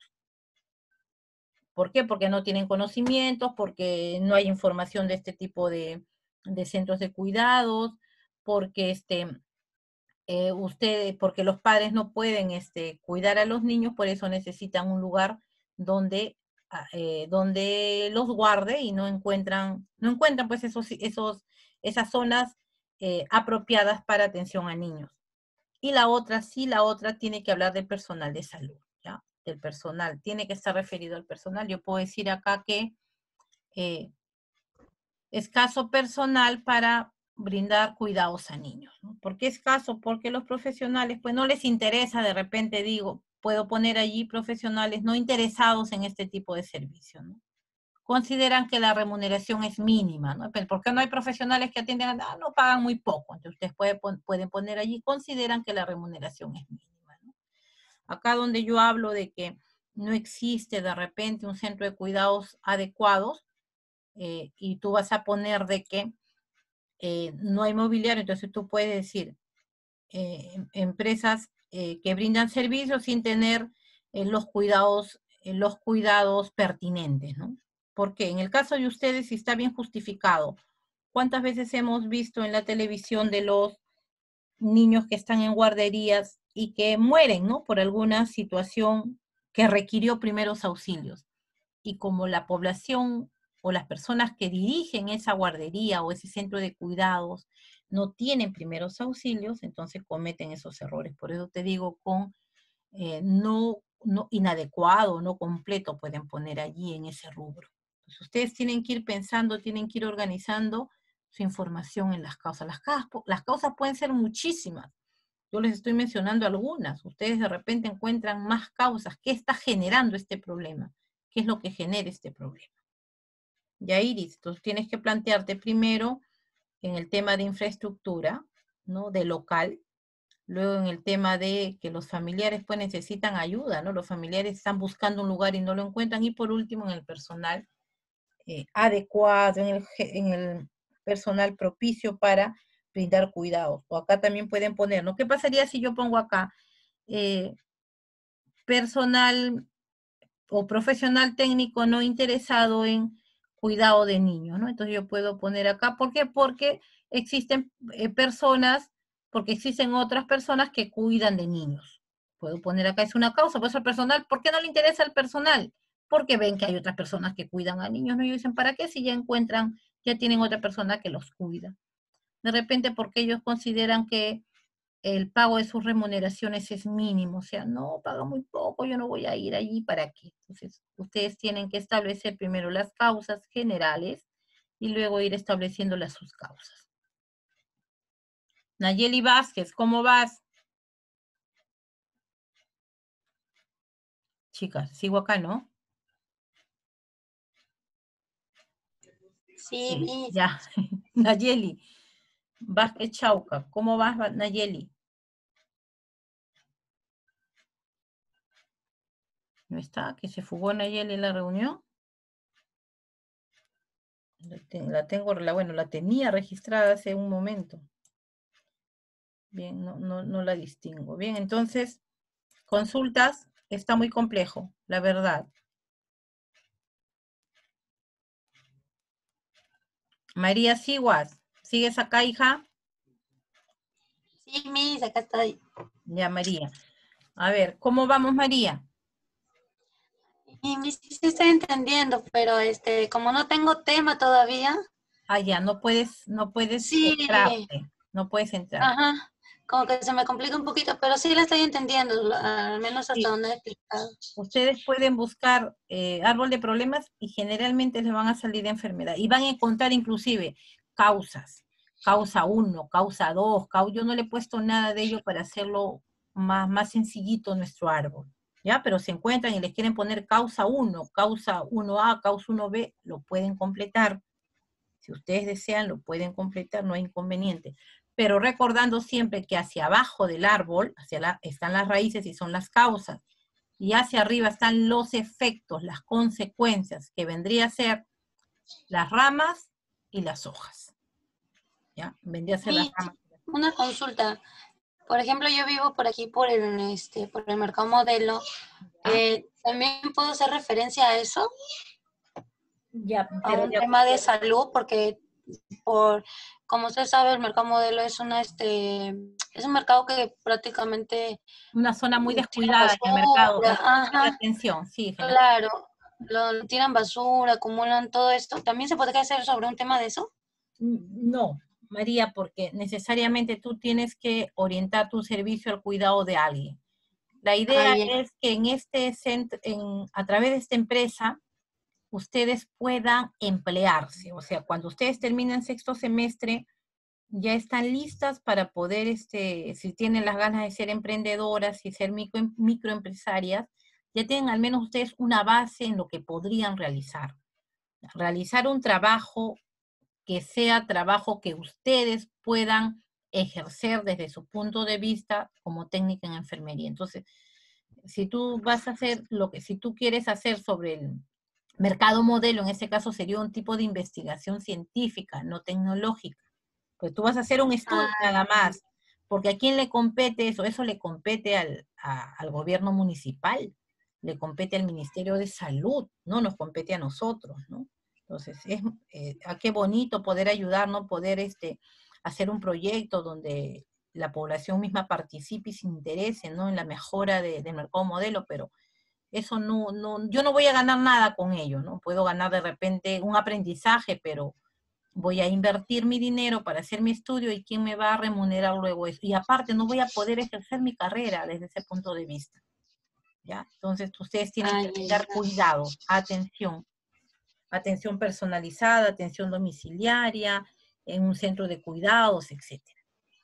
¿Por qué? Porque no tienen conocimientos, porque no hay información de este tipo de, de centros de cuidados, porque este... Eh, ustedes, porque los padres no pueden este, cuidar a los niños, por eso necesitan un lugar donde, eh, donde los guarde y no encuentran, no encuentran pues esos, esos, esas zonas eh, apropiadas para atención a niños. Y la otra, sí, la otra tiene que hablar del personal de salud, ¿ya? Del personal, tiene que estar referido al personal. Yo puedo decir acá que eh, escaso personal para brindar cuidados a niños, ¿no? ¿Por qué escaso? Porque los profesionales, pues no les interesa, de repente digo, puedo poner allí profesionales no interesados en este tipo de servicio, ¿no? Consideran que la remuneración es mínima, ¿no? ¿Por qué no hay profesionales que atienden? Ah, no pagan muy poco, entonces ustedes puede, pueden poner allí, consideran que la remuneración es mínima, ¿no? Acá donde yo hablo de que no existe de repente un centro de cuidados adecuados, eh, y tú vas a poner de que eh, no hay mobiliario, entonces tú puedes decir eh, empresas eh, que brindan servicios sin tener eh, los cuidados, eh, los cuidados pertinentes, ¿no? Porque en el caso de ustedes, si está bien justificado, ¿cuántas veces hemos visto en la televisión de los niños que están en guarderías y que mueren, ¿no? Por alguna situación que requirió primeros auxilios? Y como la población o las personas que dirigen esa guardería o ese centro de cuidados no tienen primeros auxilios, entonces cometen esos errores. Por eso te digo, con eh, no, no inadecuado, no completo pueden poner allí en ese rubro. Entonces ustedes tienen que ir pensando, tienen que ir organizando su información en las causas. Las causas, las causas pueden ser muchísimas. Yo les estoy mencionando algunas. Ustedes de repente encuentran más causas. ¿Qué está generando este problema? ¿Qué es lo que genera este problema? Ya, Iris, entonces tienes que plantearte primero en el tema de infraestructura, ¿no? De local, luego en el tema de que los familiares pues necesitan ayuda, ¿no? Los familiares están buscando un lugar y no lo encuentran, y por último en el personal eh, adecuado, en el, en el personal propicio para brindar cuidados. O acá también pueden poner, ¿no? ¿Qué pasaría si yo pongo acá eh, personal o profesional técnico no interesado en cuidado de niños, ¿no? Entonces yo puedo poner acá, ¿por qué? Porque existen eh, personas, porque existen otras personas que cuidan de niños. Puedo poner acá, es una causa, puede ser personal. ¿Por qué no le interesa al personal? Porque ven que hay otras personas que cuidan a niños, ¿no? Y dicen, ¿para qué si ya encuentran, ya tienen otra persona que los cuida? De repente porque ellos consideran que el pago de sus remuneraciones es mínimo, o sea, no, paga muy poco, yo no voy a ir allí, ¿para qué? Entonces, ustedes tienen que establecer primero las causas generales y luego ir estableciendo las subcausas. Nayeli Vázquez, ¿cómo vas? Chicas, sigo acá, ¿no? Sí, sí. Ya, Nayeli Vázquez Chauca, ¿cómo vas, Nayeli? ¿No está? ¿Que se fugó Nayeli en la reunión? La tengo, la, bueno, la tenía registrada hace un momento. Bien, no, no, no la distingo. Bien, entonces, consultas, está muy complejo, la verdad. María Siguas, ¿sigues acá, hija? Sí, Miss, acá estoy. Ya, María. A ver, ¿cómo vamos, María? Y Miss, sí estoy entendiendo, pero este, como no tengo tema todavía. Ah, ya, no puedes, no puedes sí, entrarte, no puedes entrar. Ajá, como que se me complica un poquito, pero sí la estoy entendiendo, al menos hasta Sí. donde he explicado. Ustedes pueden buscar eh, árbol de problemas y generalmente les van a salir de enfermedad. Y van a encontrar inclusive causas. Causa uno, causa dos, causa, yo no le he puesto nada de ello para hacerlo más, más sencillito nuestro árbol. ¿Ya? Pero se encuentran y les quieren poner causa uno, causa uno A, causa uno B, lo pueden completar. Si ustedes desean, lo pueden completar, no hay inconveniente. Pero recordando siempre que hacia abajo del árbol, hacia la, están las raíces y son las causas. Y hacia arriba están los efectos, las consecuencias, que vendría a ser las ramas y las hojas. ¿Ya? Vendría a ser las Sí, ramas. una consulta. Por ejemplo, yo vivo por aquí, por el, este, por el mercado modelo. Eh, ¿También puedo hacer referencia a eso? Ya, A pero un ya, tema de salud, porque por, como usted sabe, el mercado modelo es una, este, es un mercado que prácticamente una zona muy tira descuidada en el mercado, basura, necesita la ajá, atención, sí. claro, lo, lo tiran basura, acumulan todo esto. ¿También se podría hacer sobre un tema de eso? No, María, porque necesariamente tú tienes que orientar tu servicio al cuidado de alguien. La idea Ah, bien. es que en este centro, en, a través de esta empresa, ustedes puedan emplearse. O sea, cuando ustedes terminen sexto semestre, ya están listas para poder, este, si tienen las ganas de ser emprendedoras y ser micro, microempresarias, ya tienen al menos ustedes una base en lo que podrían realizar. Realizar un trabajo que sea trabajo que ustedes puedan ejercer desde su punto de vista como técnica en enfermería. Entonces, si tú vas a hacer lo que, si tú quieres hacer sobre el mercado modelo, en este caso sería un tipo de investigación científica, no tecnológica. Pues tú vas a hacer un estudio Ah, nada más, porque ¿a quién le compete eso? Eso le compete al, a- al gobierno municipal, le compete al Ministerio de Salud, no nos compete a nosotros, ¿no? Entonces, es, eh, a qué bonito poder ayudar, ¿no? Poder este, hacer un proyecto donde la población misma participe y se interese, ¿no? En la mejora de- del mercado modelo, pero eso no, no, yo no voy a ganar nada con ello, ¿no? Puedo ganar de repente un aprendizaje, pero voy a invertir mi dinero para hacer mi estudio y quién me va a remunerar luego eso. Y aparte no voy a poder ejercer mi carrera desde ese punto de vista, ¿ya? Entonces ustedes tienen ah, que ya, brindar ya. cuidado, atención, atención personalizada, atención domiciliaria, en un centro de cuidados, etcétera.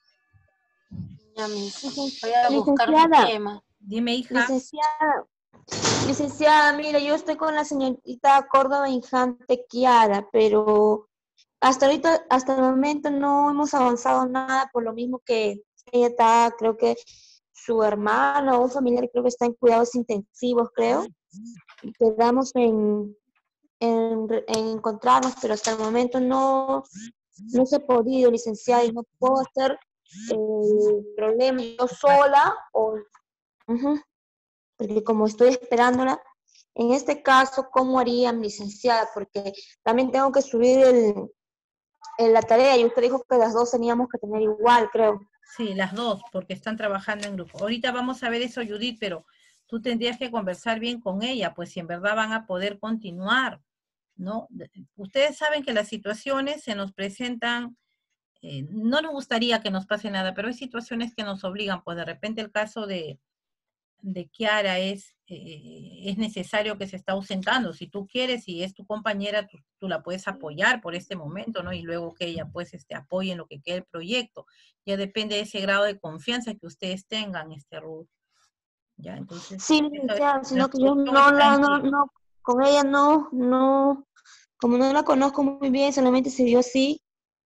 Ya, mis. Voy a buscar mi Licenciada, tema. Dime, hija. licenciada, licenciada, mira, yo estoy con la señorita Córdoba Infante Kiara, pero hasta ahorita, hasta el momento no hemos avanzado nada, por lo mismo que ella está, creo que su hermano o un familiar creo que está en cuidados intensivos, creo. Y quedamos en, en, re- en encontrarnos, pero hasta el momento no, no se ha podido, licenciada, y no puedo hacer el problema yo sola, o, ujú, porque como estoy esperándola, en este caso, ¿cómo haría mi licenciada? Porque también tengo que subir el, en la tarea, y usted dijo que las dos teníamos que tener igual, creo. Sí, las dos, porque están trabajando en grupo. Ahorita vamos a ver eso, Judith, pero tú tendrías que conversar bien con ella, pues si en verdad van a poder continuar, ¿no? De- Ustedes saben que las situaciones se nos presentan, eh, no nos gustaría que nos pase nada, pero hay situaciones que nos obligan, pues de repente el caso de, de Kiara es, eh, es necesario que se está ausentando. Si tú quieres y es tu compañera, tú, tú la puedes apoyar por este momento, ¿no? Y luego que ella pues este, apoye en lo que quede el proyecto. Ya depende de ese grado de confianza que ustedes tengan, este Ruth. Ya, entonces, Sí, eso, licenciada, la sino que yo solución no está la, en no, ti. no, con ella no, no, como no la conozco muy bien, solamente se dio así,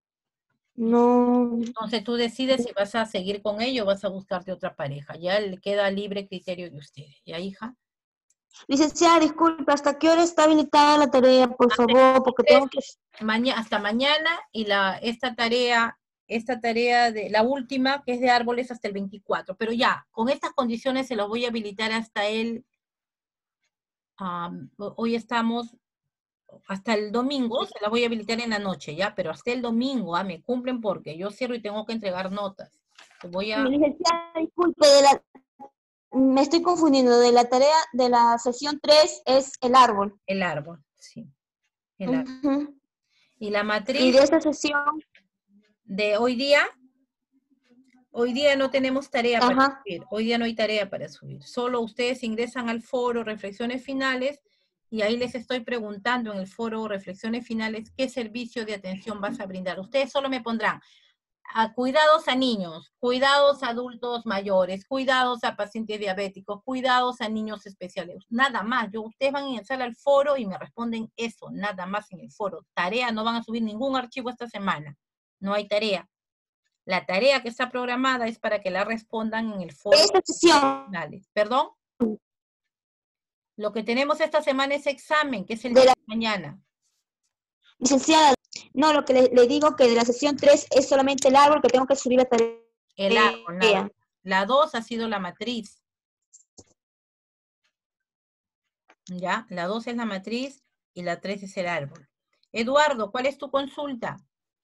no. Entonces tú decides si vas a seguir con ello o vas a buscarte otra pareja. Ya le queda libre criterio de ustedes. ¿Ya, hija? Licenciada, disculpe, ¿hasta qué hora está habilitada la tarea, por Hasta favor? Porque tengo que... Maña- hasta mañana y la, esta tarea, esta tarea de la última, que es de árboles, hasta el veinticuatro. Pero ya, con estas condiciones se los voy a habilitar hasta el, am, ho- hoy estamos, hasta el domingo, se las voy a habilitar en la noche, ya, pero hasta el domingo, ah, me cumplen porque yo cierro y tengo que entregar notas. Te voy a, Licenciada, disculpe, de la, me estoy confundiendo, de la tarea de la sesión tres es el árbol. el árbol, sí, el árbol. Ujú. Y la Y matriz de esta sesión, de hoy día, hoy día no tenemos tarea para ajá, subir, hoy día no hay tarea para subir. Solo ustedes ingresan al foro Reflexiones Finales y ahí les estoy preguntando en el foro Reflexiones Finales qué servicio de atención vas a brindar. Ustedes solo me pondrán a cuidados a niños, cuidados a adultos mayores, cuidados a pacientes diabéticos, cuidados a niños especiales, nada más. Yo, ustedes van a ingresar al foro y me responden eso, nada más en el foro. Tarea, no van a subir ningún archivo esta semana, no hay tarea. La tarea que está programada es para que la respondan en el foro. esta sesión Finales. ¿Perdón? Lo que tenemos esta semana es examen, que es el de día la de mañana. licenciada, no, lo que le, le digo que de la sesión tres es solamente el árbol que tengo que subir la tarea. El árbol, nada. La dos ha sido la matriz. ¿Ya? La dos es la matriz y la tres es el árbol. Eduardo, ¿cuál es tu consulta?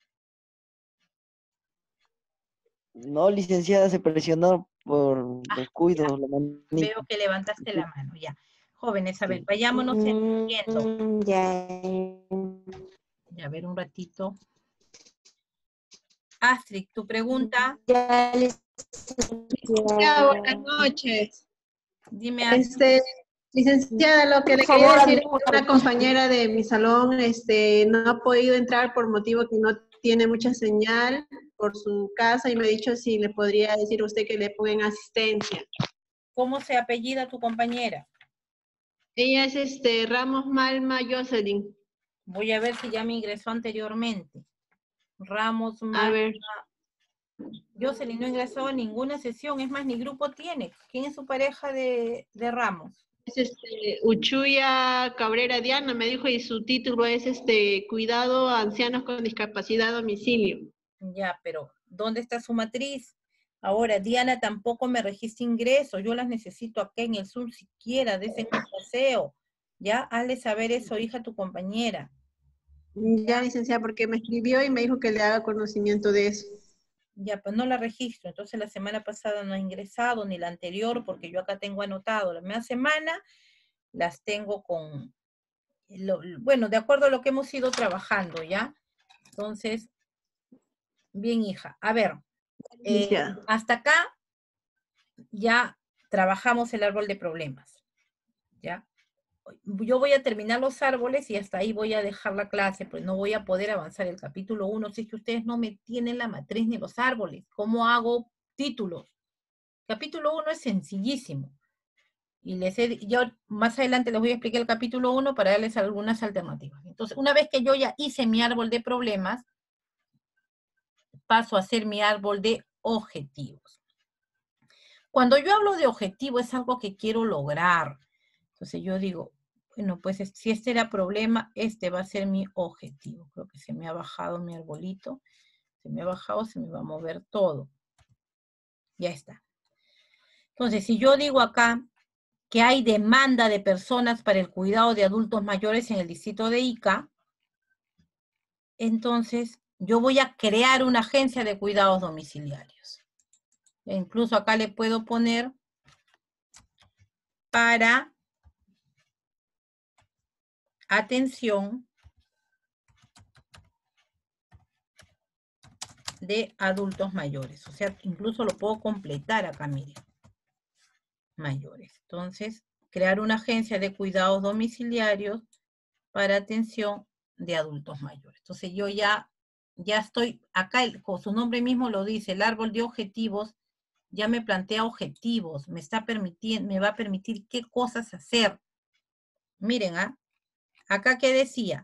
No, licenciada, se presionó por Ah, descuido. ya. La manita. Veo que levantaste la mano, ya. Jóvenes, a ver, Sí. vayámonos entendiendo. Mm, ya. Ya, a ver un ratito. Astrid, tu pregunta. Ya, licenciada, buenas noches. Dime, Astrid. Este, licenciada, lo que le Por quería favor, decir es que una compañera de mi salón este, no ha podido entrar por motivo que no tiene mucha señal por su casa y me ha dicho si le podría decir a usted que le pongan asistencia. ¿Cómo se apellida tu compañera? Ella es este Ramos Malma Jocelyn. Voy a ver si ya me ingresó anteriormente. Ramos Malma. A ver. Jocelyn no ingresó a ninguna sesión, es más, ni grupo tiene. ¿Quién es su pareja de, de Ramos? Es este, Uchuya Cabrera Diana, me dijo, y su título es este Cuidado a Ancianos con Discapacidad a Domicilio. Ya, pero ¿dónde está su matriz? Ahora, Diana tampoco me registra ingresos, yo las necesito acá en el Zoom siquiera, de ese paseo. Ya, hazle saber eso, hija, a tu compañera. Ya, licenciada, porque me escribió y me dijo que le haga conocimiento de eso. Ya, pues no la registro, entonces la semana pasada no ha ingresado, ni la anterior, porque yo acá tengo anotado. La media semana las tengo con, lo, bueno, de acuerdo a lo que hemos ido trabajando, ¿ya? Entonces, bien, hija. A ver, eh, hasta acá ya trabajamos el árbol de problemas, ¿ya? Yo voy a terminar los árboles y hasta ahí voy a dejar la clase, pues no voy a poder avanzar el capítulo uno si es que ustedes no me tienen la matriz ni los árboles. ¿Cómo hago títulos? Capítulo uno es sencillísimo. Y les he, yo más adelante les voy a explicar el capítulo uno para darles algunas alternativas. Entonces, una vez que yo ya hice mi árbol de problemas, paso a hacer mi árbol de objetivos. Cuando yo hablo de objetivo es algo que quiero lograr. Entonces yo digo, bueno, pues si este era problema, este va a ser mi objetivo. Creo que se me ha bajado mi arbolito. Se me ha bajado, se me va a mover todo. Ya está. Entonces, si yo digo acá que hay demanda de personas para el cuidado de adultos mayores en el distrito de Ica, entonces yo voy a crear una agencia de cuidados domiciliarios. E incluso acá le puedo poner para atención de adultos mayores. O sea, incluso lo puedo completar acá, miren. Mayores. Entonces, crear una agencia de cuidados domiciliarios para atención de adultos mayores. Entonces, yo ya, ya estoy, acá el, con su nombre mismo lo dice, el árbol de objetivos, ya me plantea objetivos, me está permitiendo, me va a permitir qué cosas hacer. Miren, ¿ah? Acá que decía,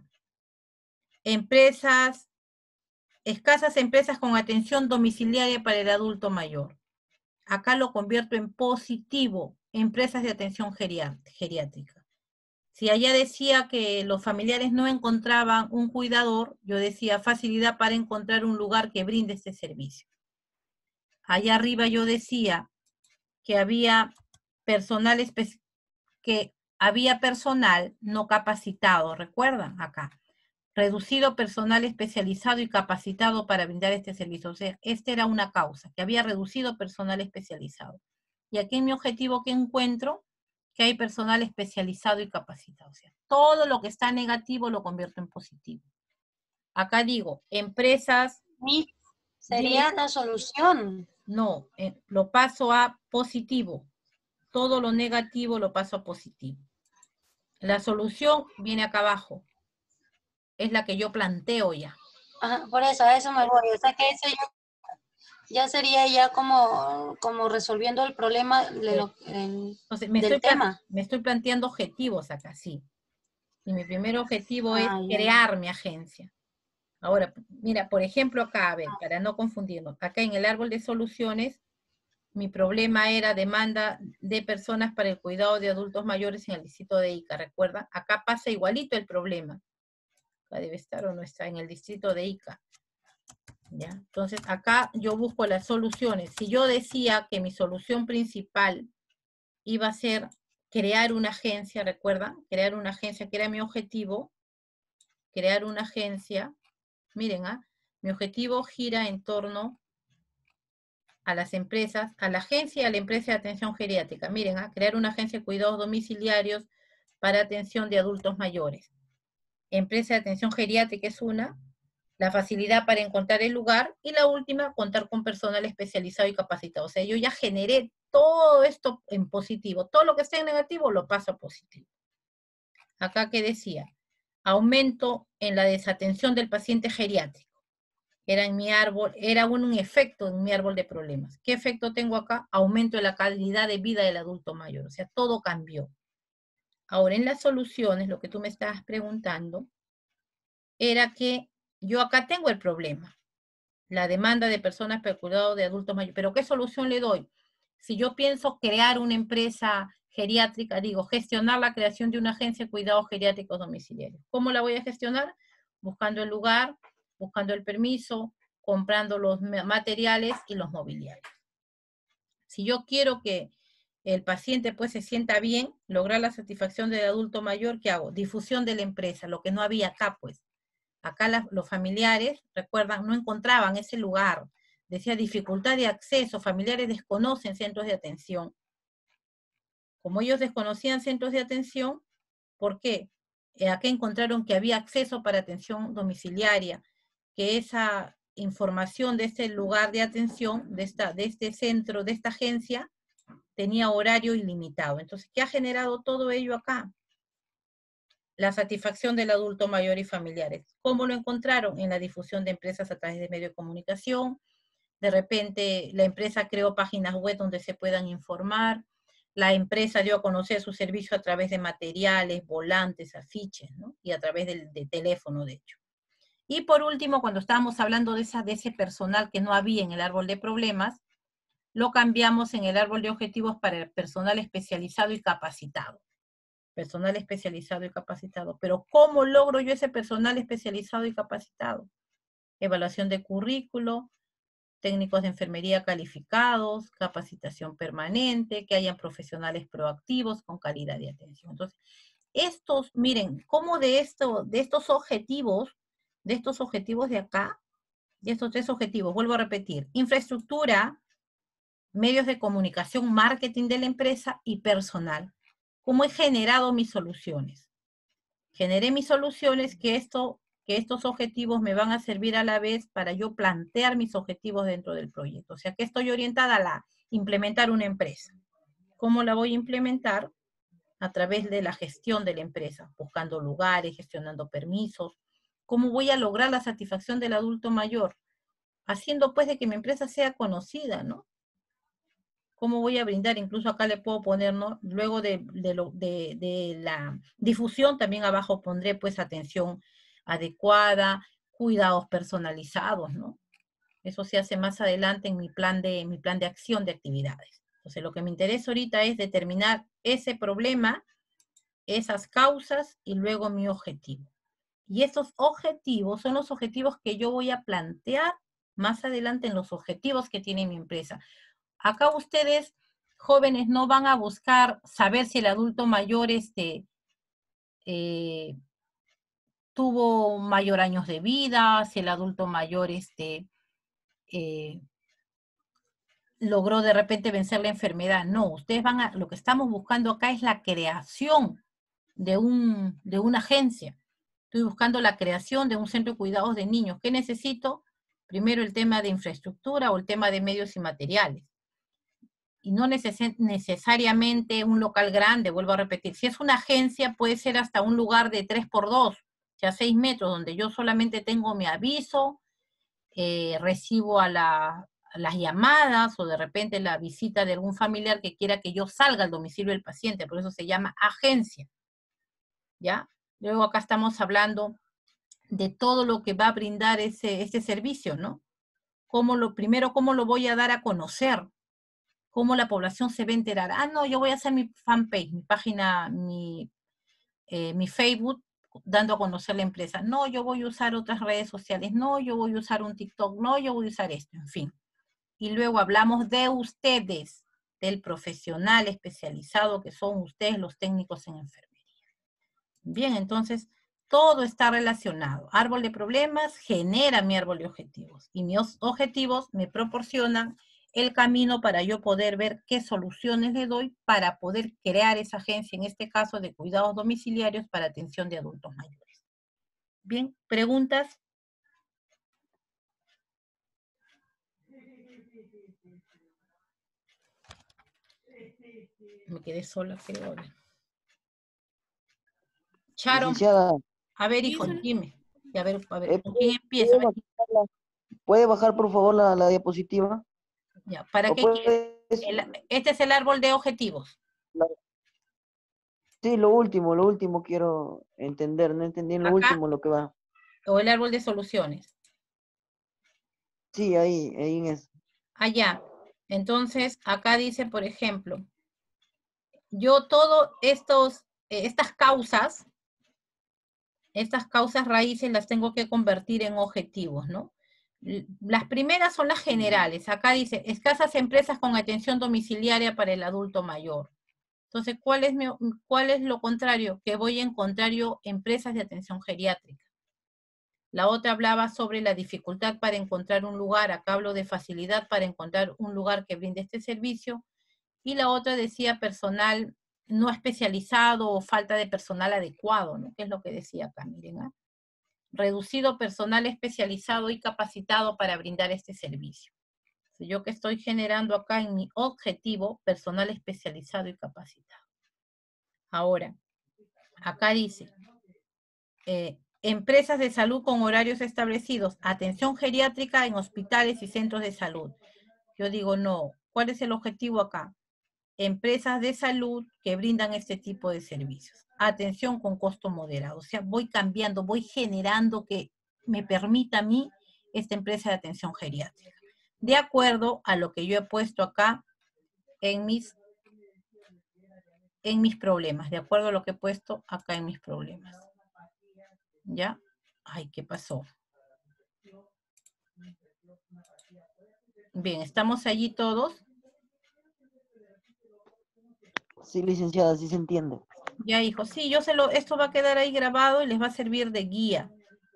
empresas, escasas empresas con atención domiciliaria para el adulto mayor. Acá lo convierto en positivo, empresas de atención geriátrica. Si allá decía que los familiares no encontraban un cuidador, yo decía facilidad para encontrar un lugar que brinde este servicio. Allá arriba yo decía que había personal, que había personal no capacitado, ¿recuerdan? Acá. Reducido personal especializado y capacitado para brindar este servicio. O sea, esta era una causa, que había reducido personal especializado. Y aquí en mi objetivo que encuentro, que hay personal especializado y capacitado. O sea, todo lo que está negativo lo convierto en positivo. Acá digo, empresas... Sería la solución. No, eh, lo paso a positivo. Todo lo negativo lo paso a positivo. La solución viene acá abajo. Es la que yo planteo ya. Ajá, por eso, a eso me voy. O sea que eso ya, ya sería ya como, como resolviendo el problema de lo, el, Entonces, me del estoy tema. Me estoy planteando objetivos acá, sí. Y mi primer objetivo Ah, es ya. crear mi agencia. Ahora, mira, por ejemplo acá, a ver, para no confundirnos, acá en el árbol de soluciones, mi problema era demanda de personas para el cuidado de adultos mayores en el distrito de Ica, ¿recuerdan? Acá pasa igualito el problema. Acá debe estar o no está, en el distrito de Ica. ¿Ya? Entonces, acá yo busco las soluciones. Si yo decía que mi solución principal iba a ser crear una agencia, ¿recuerdan? Crear una agencia, que era mi objetivo. Crear una agencia. Miren, ¿ah? Mi objetivo gira en torno a las empresas, a la agencia y a la empresa de atención geriátrica. Miren, ¿ah? Crear una agencia de cuidados domiciliarios para atención de adultos mayores. Empresa de atención geriátrica es una, La facilidad para encontrar el lugar. Y la última, contar con personal especializado y capacitado. O sea, yo ya generé todo esto en positivo. Todo lo que esté en negativo lo paso a positivo. Acá que decía, aumento en la desatención del paciente geriátrico. Era en mi árbol, era un, un efecto en mi árbol de problemas. ¿Qué efecto tengo acá? Aumento de la calidad de vida del adulto mayor. O sea, todo cambió. Ahora, en las soluciones, lo que tú me estabas preguntando, era que yo acá tengo el problema. La demanda de personas para el cuidado de adultos mayores. ¿Pero qué solución le doy? Si yo pienso crear una empresa geriátrica, digo, gestionar la creación de una agencia de cuidados geriátricos domiciliarios. ¿Cómo la voy a gestionar? Buscando el lugar, buscando el permiso, comprando los materiales y los mobiliarios. Si yo quiero que el paciente pues se sienta bien, lograr la satisfacción del adulto mayor, ¿qué hago? Difusión de la empresa, lo que no había acá pues. Acá la, los familiares, recuerdan, no encontraban ese lugar. Decía dificultad de acceso, familiares desconocen centros de atención. Como ellos desconocían centros de atención, ¿por qué? Eh, acá encontraron que había acceso para atención domiciliaria, que esa información de este lugar de atención, de, esta, de este centro, de esta agencia, tenía horario ilimitado. Entonces, ¿qué ha generado todo ello acá? La satisfacción del adulto mayor y familiares. ¿Cómo lo encontraron? En la difusión de empresas a través de medios de comunicación. De repente, la empresa creó páginas web donde se puedan informar. La empresa dio a conocer su servicio a través de materiales, volantes, afiches, ¿no? Y a través del de teléfono, de hecho. Y por último, cuando estábamos hablando de, esa, de ese personal que no había en el árbol de problemas, lo cambiamos en el árbol de objetivos para el personal especializado y capacitado. Personal especializado y capacitado. Pero ¿cómo logro yo ese personal especializado y capacitado? Evaluación de currículo, técnicos de enfermería calificados, capacitación permanente, que hayan profesionales proactivos con calidad de atención. Entonces, estos, miren, cómo de, esto, de estos objetivos, de estos objetivos de acá, de estos tres objetivos, vuelvo a repetir, infraestructura, medios de comunicación, marketing de la empresa y personal. ¿Cómo he generado mis soluciones? Generé mis soluciones que, esto, que estos objetivos me van a servir a la vez para yo plantear mis objetivos dentro del proyecto. O sea que estoy orientada a la, implementar una empresa. ¿Cómo la voy a implementar? A través de la gestión de la empresa, buscando lugares, gestionando permisos. ¿Cómo voy a lograr la satisfacción del adulto mayor? Haciendo pues de que mi empresa sea conocida, ¿no? ¿Cómo voy a brindar? Incluso acá le puedo poner, ¿no? Luego de, de, lo, de, de la difusión, también abajo pondré pues atención adecuada, cuidados personalizados, ¿no? Eso se hace más adelante en mi plan de, en mi plan de acción de actividades. Entonces, lo que me interesa ahorita es determinar ese problema, esas causas y luego mi objetivo. Y estos objetivos son los objetivos que yo voy a plantear más adelante en los objetivos que tiene mi empresa. Acá ustedes, jóvenes, no van a buscar saber si el adulto mayor este, eh, tuvo mayor años de vida, si el adulto mayor este, eh, logró de repente vencer la enfermedad. No, ustedes van a, lo que estamos buscando acá es la creación de, un, de una agencia. Estoy buscando la creación de un centro de cuidados de niños. ¿Qué necesito? Primero el tema de infraestructura o el tema de medios y materiales. Y no neces necesariamente un local grande, vuelvo a repetir. Si es una agencia, puede ser hasta un lugar de tres por dos, o sea, seis metros, donde yo solamente tengo mi aviso, eh, recibo a, la, a las llamadas, o de repente la visita de algún familiar que quiera que yo salga al domicilio del paciente, por eso se llama agencia. ¿Ya? Luego acá estamos hablando de todo lo que va a brindar ese, ese servicio, ¿no? Cómo lo, primero, cómo lo voy a dar a conocer, cómo la población se va a enterar. Ah, no, yo voy a hacer mi fanpage, mi página, mi, eh, mi Facebook, dando a conocer la empresa. No, yo voy a usar otras redes sociales. No, yo voy a usar un TikTok. No, yo voy a usar esto, en fin. Y luego hablamos de ustedes, del profesional especializado que son ustedes los técnicos en enfermería. Bien, entonces, todo está relacionado. Árbol de problemas genera mi árbol de objetivos. Y mis objetivos me proporcionan el camino para yo poder ver qué soluciones le doy para poder crear esa agencia, en este caso de cuidados domiciliarios para atención de adultos mayores. Bien, ¿preguntas? Me quedé sola, creo. A ver. Sharon, Licenciada, a ver, Sí, hijo, solo- dime. Y a ver, a ver, eh, ¿con ¿puede, quién empiezo? A ver, puede bajar la- puede bajar, por favor, la, la diapositiva? ya, ¿para ¿O qué quieres? puedes, El- este es el árbol de objetivos. la- sí, lo último, lo último quiero entender, no entendí en lo Acá, último lo que va. o el árbol de soluciones. Sí, ahí, ahí en eso. Allá. Entonces, acá dice, por ejemplo, yo todos estos, eh, estas causas, estas causas raíces las tengo que convertir en objetivos, ¿no? L- Las primeras son las generales. Acá dice, escasas empresas con atención domiciliaria para el adulto mayor. Entonces, ¿cuál es, mi- cuál es lo contrario? Que voy a encontrar yo empresas de atención geriátrica. La otra hablaba sobre la dificultad para encontrar un lugar. Acá hablo de facilidad para encontrar un lugar que brinde este servicio. Y la otra decía personal no especializado o falta de personal adecuado, ¿no? ¿Qué es lo que decía acá? Miren, ¿ah? Reducido personal especializado y capacitado para brindar este servicio. Yo que estoy generando acá en mi objetivo, personal especializado y capacitado. Ahora, acá dice, eh, empresas de salud con horarios establecidos, atención geriátrica en hospitales y centros de salud. Yo digo, no, ¿cuál es el objetivo acá? Empresas de salud que brindan este tipo de servicios. Atención con costo moderado. O sea, voy cambiando, voy generando que me permita a mí esta empresa de atención geriátrica. De acuerdo a lo que yo he puesto acá en mis, en mis problemas. De acuerdo a lo que he puesto acá en mis problemas. ¿Ya? Ay, ¿qué pasó? Bien, ¿estamos allí todos? Sí, licenciada, sí se entiende. Ya, hijo, sí, yo se lo, esto va a quedar ahí grabado y les va a servir de guía.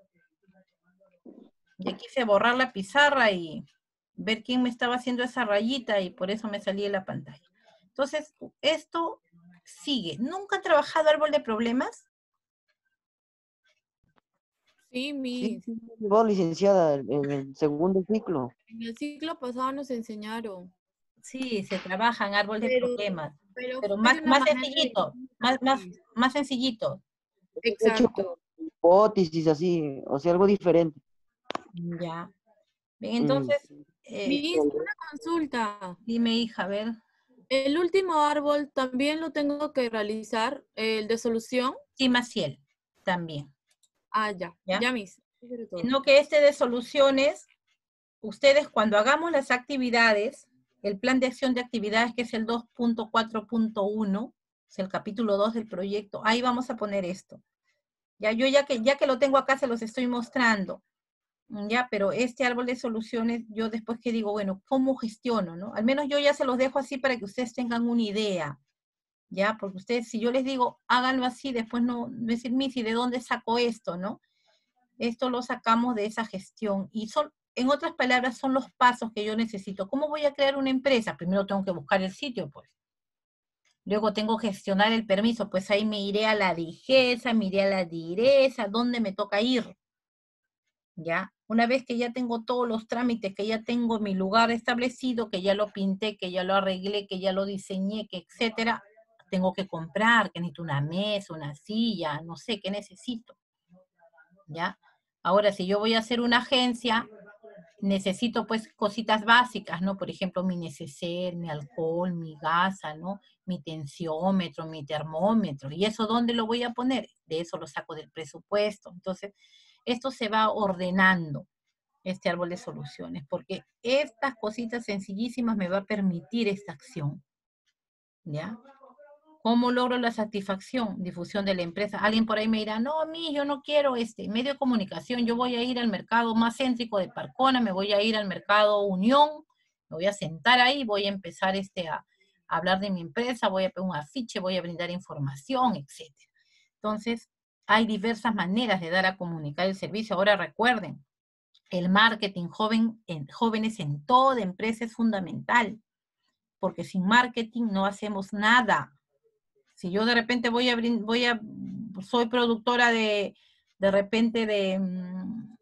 Y quise borrar la pizarra y ver quién me estaba haciendo esa rayita y por eso me salí de la pantalla. Entonces, esto sigue. ¿Nunca han trabajado árbol de problemas? Sí, Sí, Miss. sí, llegó, licenciada, en el segundo ciclo. En el ciclo pasado nos enseñaron, Sí, se trabaja en árbol de pero, problemas, pero pero fue de más, una más manera sencillito, distinta, más, más, Miss. más sencillito. Hecho con Exacto. hipótesis, así, o sea, algo diferente. Ya. Bien, Mm, entonces, eh, Miss, una consulta. dime, hija, a ver. El último árbol también lo tengo que realizar, el de solución. Sí, Maciel, también. Ah, ya, ¿Ya? ya, Miss. Eso era todo. Sino que este de soluciones, ustedes cuando hagamos las actividades, el plan de acción de actividades que es el dos punto cuatro punto uno, es el capítulo dos del proyecto, ahí vamos a poner esto. Ya, yo ya que, ya que lo tengo acá se los estoy mostrando. Ya, pero este árbol de soluciones, yo después que digo, bueno, ¿cómo gestiono, no? Al menos yo ya se los dejo así para que ustedes tengan una idea, ¿ya? Porque ustedes, si yo les digo, háganlo así, después no, decir, Missy, ¿de dónde saco esto, no? Esto lo sacamos de esa gestión y son, en otras palabras, son los pasos que yo necesito. ¿Cómo voy a crear una empresa? Primero tengo que buscar el sitio, pues. Luego tengo que gestionar el permiso, pues ahí me iré a la DIGESA, me iré a la DIRESA, ¿dónde me toca ir? ¿Ya? Una vez que ya tengo todos los trámites, que ya tengo mi lugar establecido, que ya lo pinté, que ya lo arreglé, que ya lo diseñé, que etcétera, tengo que comprar, que necesito una mesa, una silla, no sé, ¿qué necesito? ¿Ya? Ahora, si yo voy a hacer una agencia, necesito pues cositas básicas, ¿no? Por ejemplo, mi neceser, mi alcohol, mi gasa, ¿no? Mi tensiómetro, mi termómetro. ¿Y eso dónde lo voy a poner? De eso lo saco del presupuesto. Entonces, esto se va ordenando, este árbol de soluciones, porque estas cositas sencillísimas me va a permitir esta acción, ¿ya? ¿Cómo logro la satisfacción? Difusión de la empresa. Alguien por ahí me dirá, no, a mí yo no quiero este medio de comunicación, yo voy a ir al mercado más céntrico de Parcona, me voy a ir al mercado Unión, me voy a sentar ahí, voy a empezar este a, a hablar de mi empresa, voy a poner un afiche, voy a brindar información, etcétera. Entonces, hay diversas maneras de dar a comunicar el servicio. Ahora recuerden, el marketing joven, en, jóvenes en toda empresa es fundamental, porque sin marketing no hacemos nada. Si yo de repente voy a, voy a soy productora de, de repente de,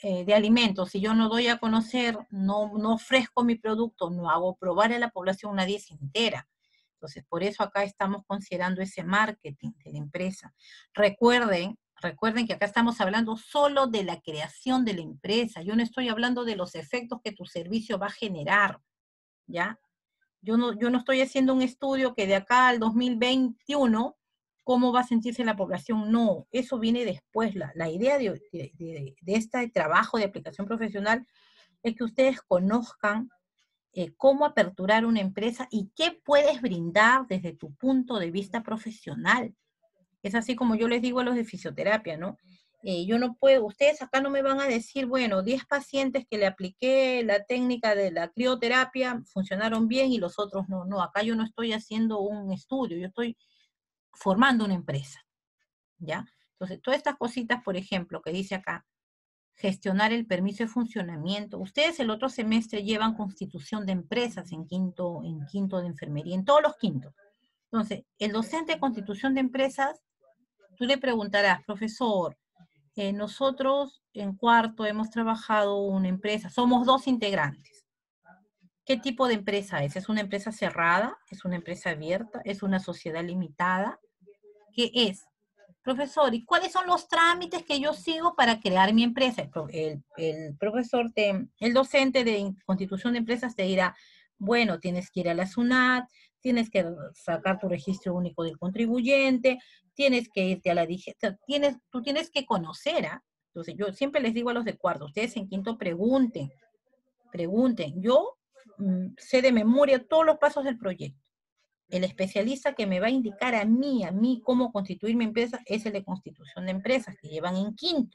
eh, de alimentos, si yo no doy a conocer, no, no ofrezco mi producto, no hago probar a la población, nadie se entera. Entonces, por eso acá estamos considerando ese marketing de la empresa. Recuerden, recuerden que acá estamos hablando solo de la creación de la empresa. Yo no estoy hablando de los efectos que tu servicio va a generar, ¿ya? Yo no, yo no estoy haciendo un estudio que de acá al dos mil veintiuno, ¿cómo va a sentirse la población? No, eso viene después. La, la idea de, de, de, de este trabajo de aplicación profesional es que ustedes conozcan eh, cómo aperturar una empresa y qué puedes brindar desde tu punto de vista profesional. Es así como yo les digo a los de fisioterapia, ¿no? Eh, yo no puedo, ustedes acá no me van a decir, bueno, diez pacientes que le apliqué la técnica de la crioterapia funcionaron bien y los otros no. No, acá yo no estoy haciendo un estudio, yo estoy formando una empresa, ¿ya? Entonces, todas estas cositas, por ejemplo, que dice acá, gestionar el permiso de funcionamiento. Ustedes el otro semestre llevan constitución de empresas en quinto, en quinto de enfermería, en todos los quintos. Entonces, el docente de constitución de empresas, tú le preguntarás, profesor, eh, nosotros en cuarto hemos trabajado una empresa, somos dos integrantes. ¿Qué tipo de empresa es? ¿Es una empresa cerrada? ¿Es una empresa abierta? ¿Es una sociedad limitada? ¿Qué es? Profesor, ¿y cuáles son los trámites que yo sigo para crear mi empresa? El, el profesor, te, el docente de constitución de empresas te dirá, bueno, tienes que ir a la SUNAT, tienes que sacar tu registro único del contribuyente, tienes que irte a la D I G E, tienes, tú tienes que conocer, ¿ah? ¿eh? Entonces yo siempre les digo a los de cuarto, ustedes en quinto pregunten, pregunten. Yo mmm, sé de memoria todos los pasos del proyecto. El especialista que me va a indicar a mí, a mí cómo constituir mi empresa, es el de constitución de empresas, que llevan en quinto.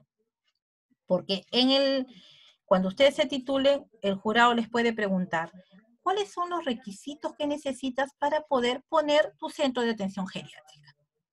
Porque en el, cuando ustedes se titulen, el jurado les puede preguntar, ¿cuáles son los requisitos que necesitas para poder poner tu centro de atención geriátrica?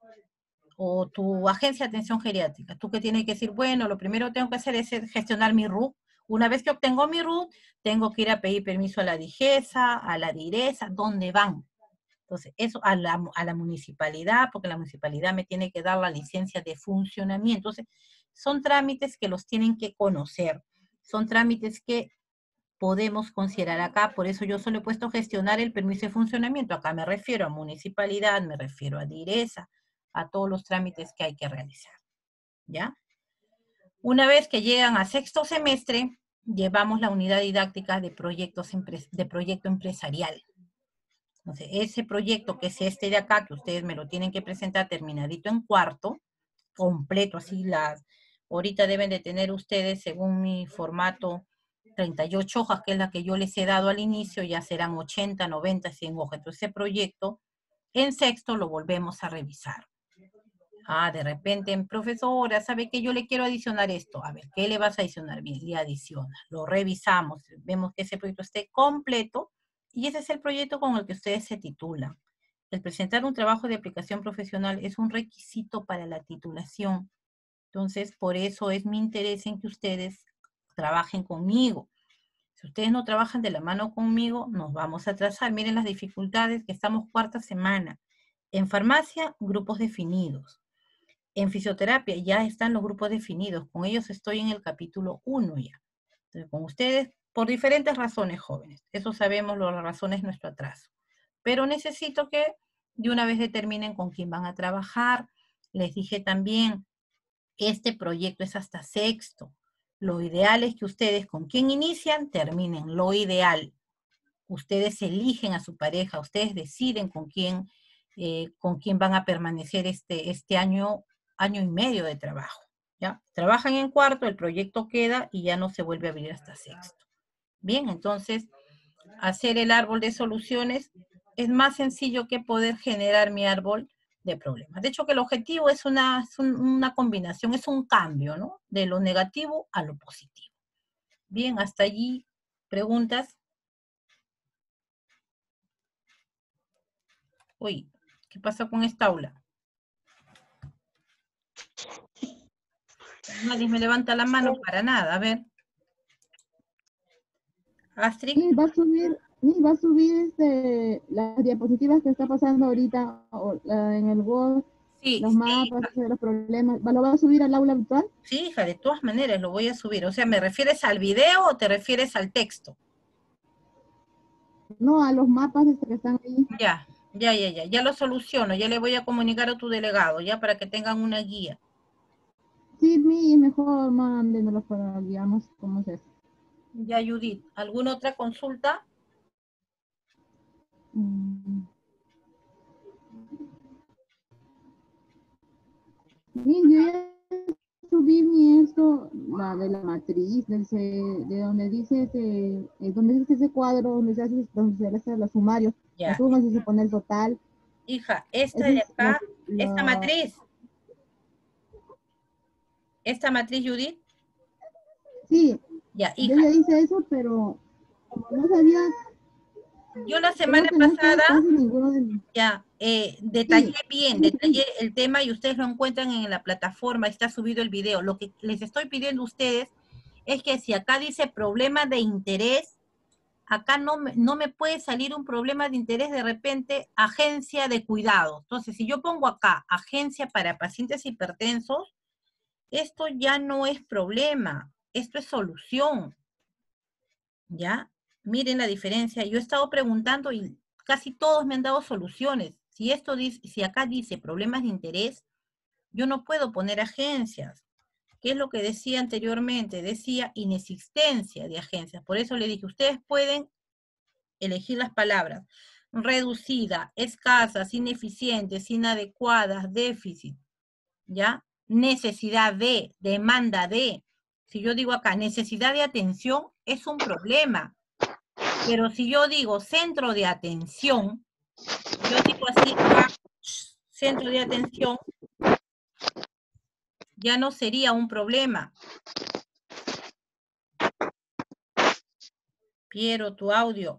O tu agencia de atención geriátrica. Tú que tienes que decir, bueno, lo primero que tengo que hacer es gestionar mi R U C. Una vez que obtengo mi R U C, tengo que ir a pedir permiso a la DIGESA, a la DIRESA, ¿dónde van? Entonces, eso a la, a la municipalidad, porque la municipalidad me tiene que dar la licencia de funcionamiento. Entonces, son trámites que los tienen que conocer. Son trámites que podemos considerar acá. Por eso yo solo he puesto gestionar el permiso de funcionamiento. Acá me refiero a municipalidad, me refiero a DIRESA, a todos los trámites que hay que realizar. ¿Ya? Una vez que llegan a sexto semestre, llevamos la unidad didáctica de, proyectos de proyecto empresarial. Entonces, ese proyecto que es este de acá, que ustedes me lo tienen que presentar terminadito en cuarto, completo, así las, ahorita deben de tener ustedes, según mi formato, treinta y ocho hojas, que es la que yo les he dado al inicio, ya serán ochenta, noventa, cien hojas. Entonces, ese proyecto, en sexto, lo volvemos a revisar. Ah, de repente, profesora, ¿sabe que yo le quiero adicionar esto? A ver, ¿qué le vas a adicionar? Bien, le adiciona. Lo revisamos, vemos que ese proyecto esté completo, y ese es el proyecto con el que ustedes se titulan. El presentar un trabajo de aplicación profesional es un requisito para la titulación. Entonces, por eso es mi interés en que ustedes trabajen conmigo. Si ustedes no trabajan de la mano conmigo, nos vamos a atrasar. Miren las dificultades, que estamos cuarta semana. En farmacia, grupos definidos. En fisioterapia ya están los grupos definidos. Con ellos estoy en el capítulo uno ya. Entonces, con ustedes, por diferentes razones, jóvenes. Eso sabemos, las razones de nuestro atraso. Pero necesito que de una vez determinen con quién van a trabajar. Les dije también, este proyecto es hasta sexto. Lo ideal es que ustedes, con quién inician, terminen. Lo ideal. Ustedes eligen a su pareja, ustedes deciden con quién, eh, con quién van a permanecer este, este año, año y medio de trabajo. ¿Ya? Trabajan en cuarto, el proyecto queda y ya no se vuelve a abrir hasta sexto. Bien, entonces, hacer el árbol de soluciones es más sencillo que poder generar mi árbol de problemas. De hecho, que el objetivo es una, es un, una combinación, es un cambio, ¿no? De lo negativo a lo positivo. Bien, hasta allí, ¿preguntas? Uy, ¿qué pasa con esta aula? Nadie me levanta la mano para nada, a ver. Astrid. Sí, va a subir, sí, va a subir este, las diapositivas que está pasando ahorita o, la, en el Word. Sí, los sí, mapas, los problemas. ¿Lo va a subir al aula virtual? Sí, hija, de todas maneras lo voy a subir. O sea, ¿me refieres al video o te refieres al texto? No, a los mapas este que están ahí. Ya, ya, ya, ya. Ya lo soluciono. Ya le voy a comunicar a tu delegado, ya, para que tengan una guía. Sí, mi, mejor mándenos para guiarnos cómo es eso. Ya, Judith. ¿Alguna otra consulta? Mm. Sí, yo ya subí mi esto, la de la matriz, del C, de donde dice ese, eh, donde dice ese cuadro, donde se hace, donde se hacen los sumarios, Ya. las sumas y se pone el total. Hija, esta Esa de es acá, la- esta la- matriz. Esta matriz, Judith. Sí, Ya, yo hija. ya hice eso, pero como no sabía, Yo la creo semana que no sé pasada, casi ninguno de mis... ya, eh, detallé Sí, bien, sí, detallé el tema y ustedes lo encuentran en la plataforma, está subido el video. Lo que les estoy pidiendo a ustedes es que si acá dice problema de interés, acá no me, no me puede salir un problema de interés de repente, agencia de cuidado. Entonces, si yo pongo acá, agencia para pacientes hipertensos, esto ya no es problema, esto es solución, ¿ya? Miren la diferencia. Yo he estado preguntando y casi todos me han dado soluciones. Si esto dice, si acá dice problemas de interés, yo no puedo poner agencias. ¿Qué es lo que decía anteriormente? Decía inexistencia de agencias. Por eso le dije, ustedes pueden elegir las palabras. Reducida, escasas, ineficientes, inadecuadas, déficit, ¿ya? Necesidad de, demanda de. Si yo digo acá, necesidad de atención, es un problema. Pero si yo digo centro de atención, yo digo así acá, centro de atención, ya no sería un problema. Piero, tu audio.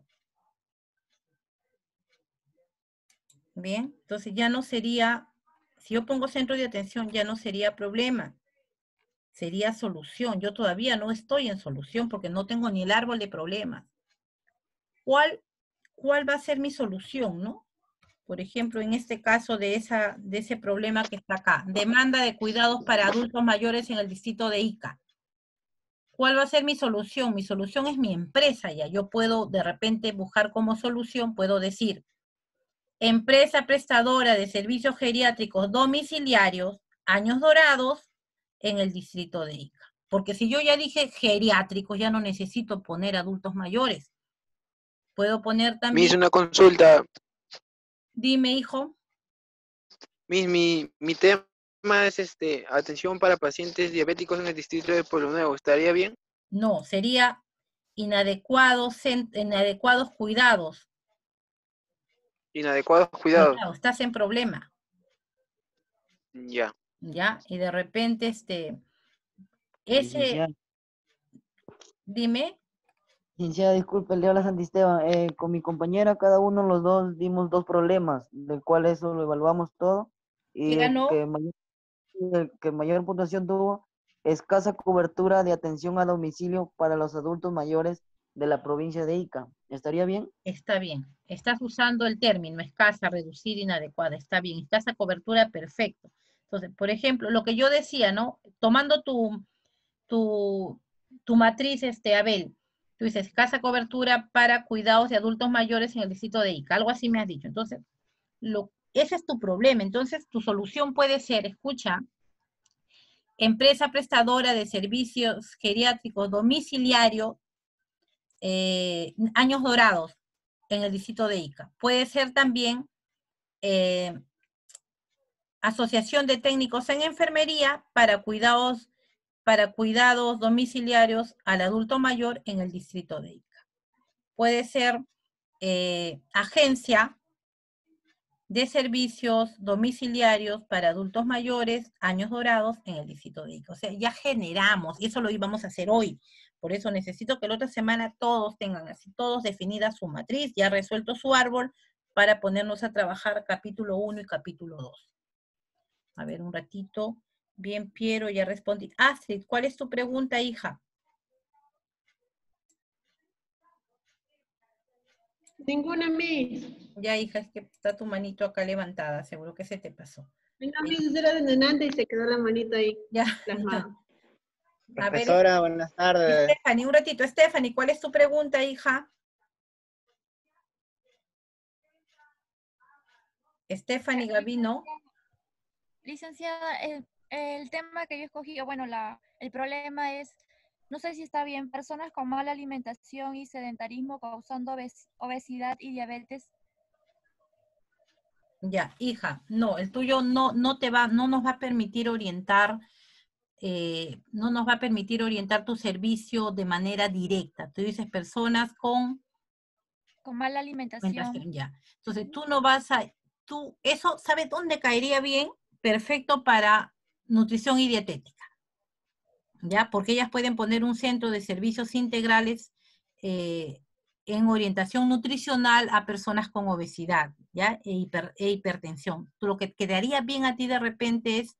Bien, entonces ya no sería, si yo pongo centro de atención, ya no sería problema. Sería solución. Yo todavía no estoy en solución porque no tengo ni el árbol de problemas. ¿Cuál, cuál va a ser mi solución, no? Por ejemplo, en este caso de, esa, de ese problema que está acá. Demanda de cuidados para adultos mayores en el distrito de Ica. ¿Cuál va a ser mi solución? Mi solución es mi empresa ya. Yo puedo de repente buscar como solución, puedo decir, empresa prestadora de servicios geriátricos domiciliarios, Años Dorados, en el distrito de Ica. Porque si yo ya dije geriátricos, ya no necesito poner adultos mayores. Puedo poner Me también... hizo una consulta. Dime, hijo. Mi, mi, mi tema es este, atención para pacientes diabéticos en el distrito de Pueblo Nuevo. ¿Estaría bien? No, sería inadecuados, inadecuados cuidados. Inadecuados cuidados. Cuidado, estás en problema. Ya. Ya, y de repente, este, ese, Licenciada, dime. licenciada, disculpe, le habla Santisteban. Eh, con mi compañera, cada uno los dos dimos dos problemas, del cual eso lo evaluamos todo. Y ¿Qué el ganó? que mayor, el que mayor puntuación tuvo, escasa cobertura de atención a domicilio para los adultos mayores de la provincia de Ica. ¿Estaría bien? Está bien. Estás usando el término escasa, reducida, inadecuada. Está bien. Escasa cobertura, perfecto. Entonces, por ejemplo, lo que yo decía, ¿no? Tomando tu, tu, tu matriz, este, Abel, tú dices escasa cobertura para cuidados de adultos mayores en el distrito de Ica. Algo así me has dicho. Entonces, lo, ese es tu problema. Entonces, tu solución puede ser, escucha, empresa prestadora de servicios geriátricos domiciliario, eh, Años Dorados, en el distrito de Ica. Puede ser también eh, Asociación de Técnicos en Enfermería para cuidados, para cuidados domiciliarios al adulto mayor en el distrito de Ica. Puede ser eh, Agencia de Servicios Domiciliarios para Adultos Mayores, Años Dorados, en el distrito de Ica. O sea, ya generamos, y eso lo íbamos a hacer hoy. Por eso necesito que la otra semana todos tengan así, todos definida su matriz, ya resuelto su árbol, para ponernos a trabajar capítulo uno y capítulo dos. A ver, un ratito. Bien, Piero, ya respondí. Astrid, ¿cuál es tu pregunta, hija? Ninguna, Miss. Ya, hija, es que está tu manito acá levantada, seguro que se te pasó. No, mi era de Nenante y se quedó la manito ahí Ya. plasmada. A ver, Profesora, buenas tardes. Stephanie, un ratito. Stephanie, ¿cuál es tu pregunta, hija? Stephanie Gavino. Licenciada, el, el tema que yo escogí, o bueno, la, el problema es, no sé si está bien, personas con mala alimentación y sedentarismo causando obes- obesidad y diabetes. Ya, hija, no, el tuyo no, no te va, no nos va a permitir orientar, eh, no nos va a permitir orientar tu servicio de manera directa. Tú dices personas con Con mala alimentación. alimentación, ya. Entonces tú no vas a, tú, eso, ¿sabes dónde caería bien? Perfecto para nutrición y dietética, ¿ya? Porque ellas pueden poner un centro de servicios integrales eh, en orientación nutricional a personas con obesidad, ¿ya? E, hiper, e hipertensión. Lo que quedaría bien a ti de repente es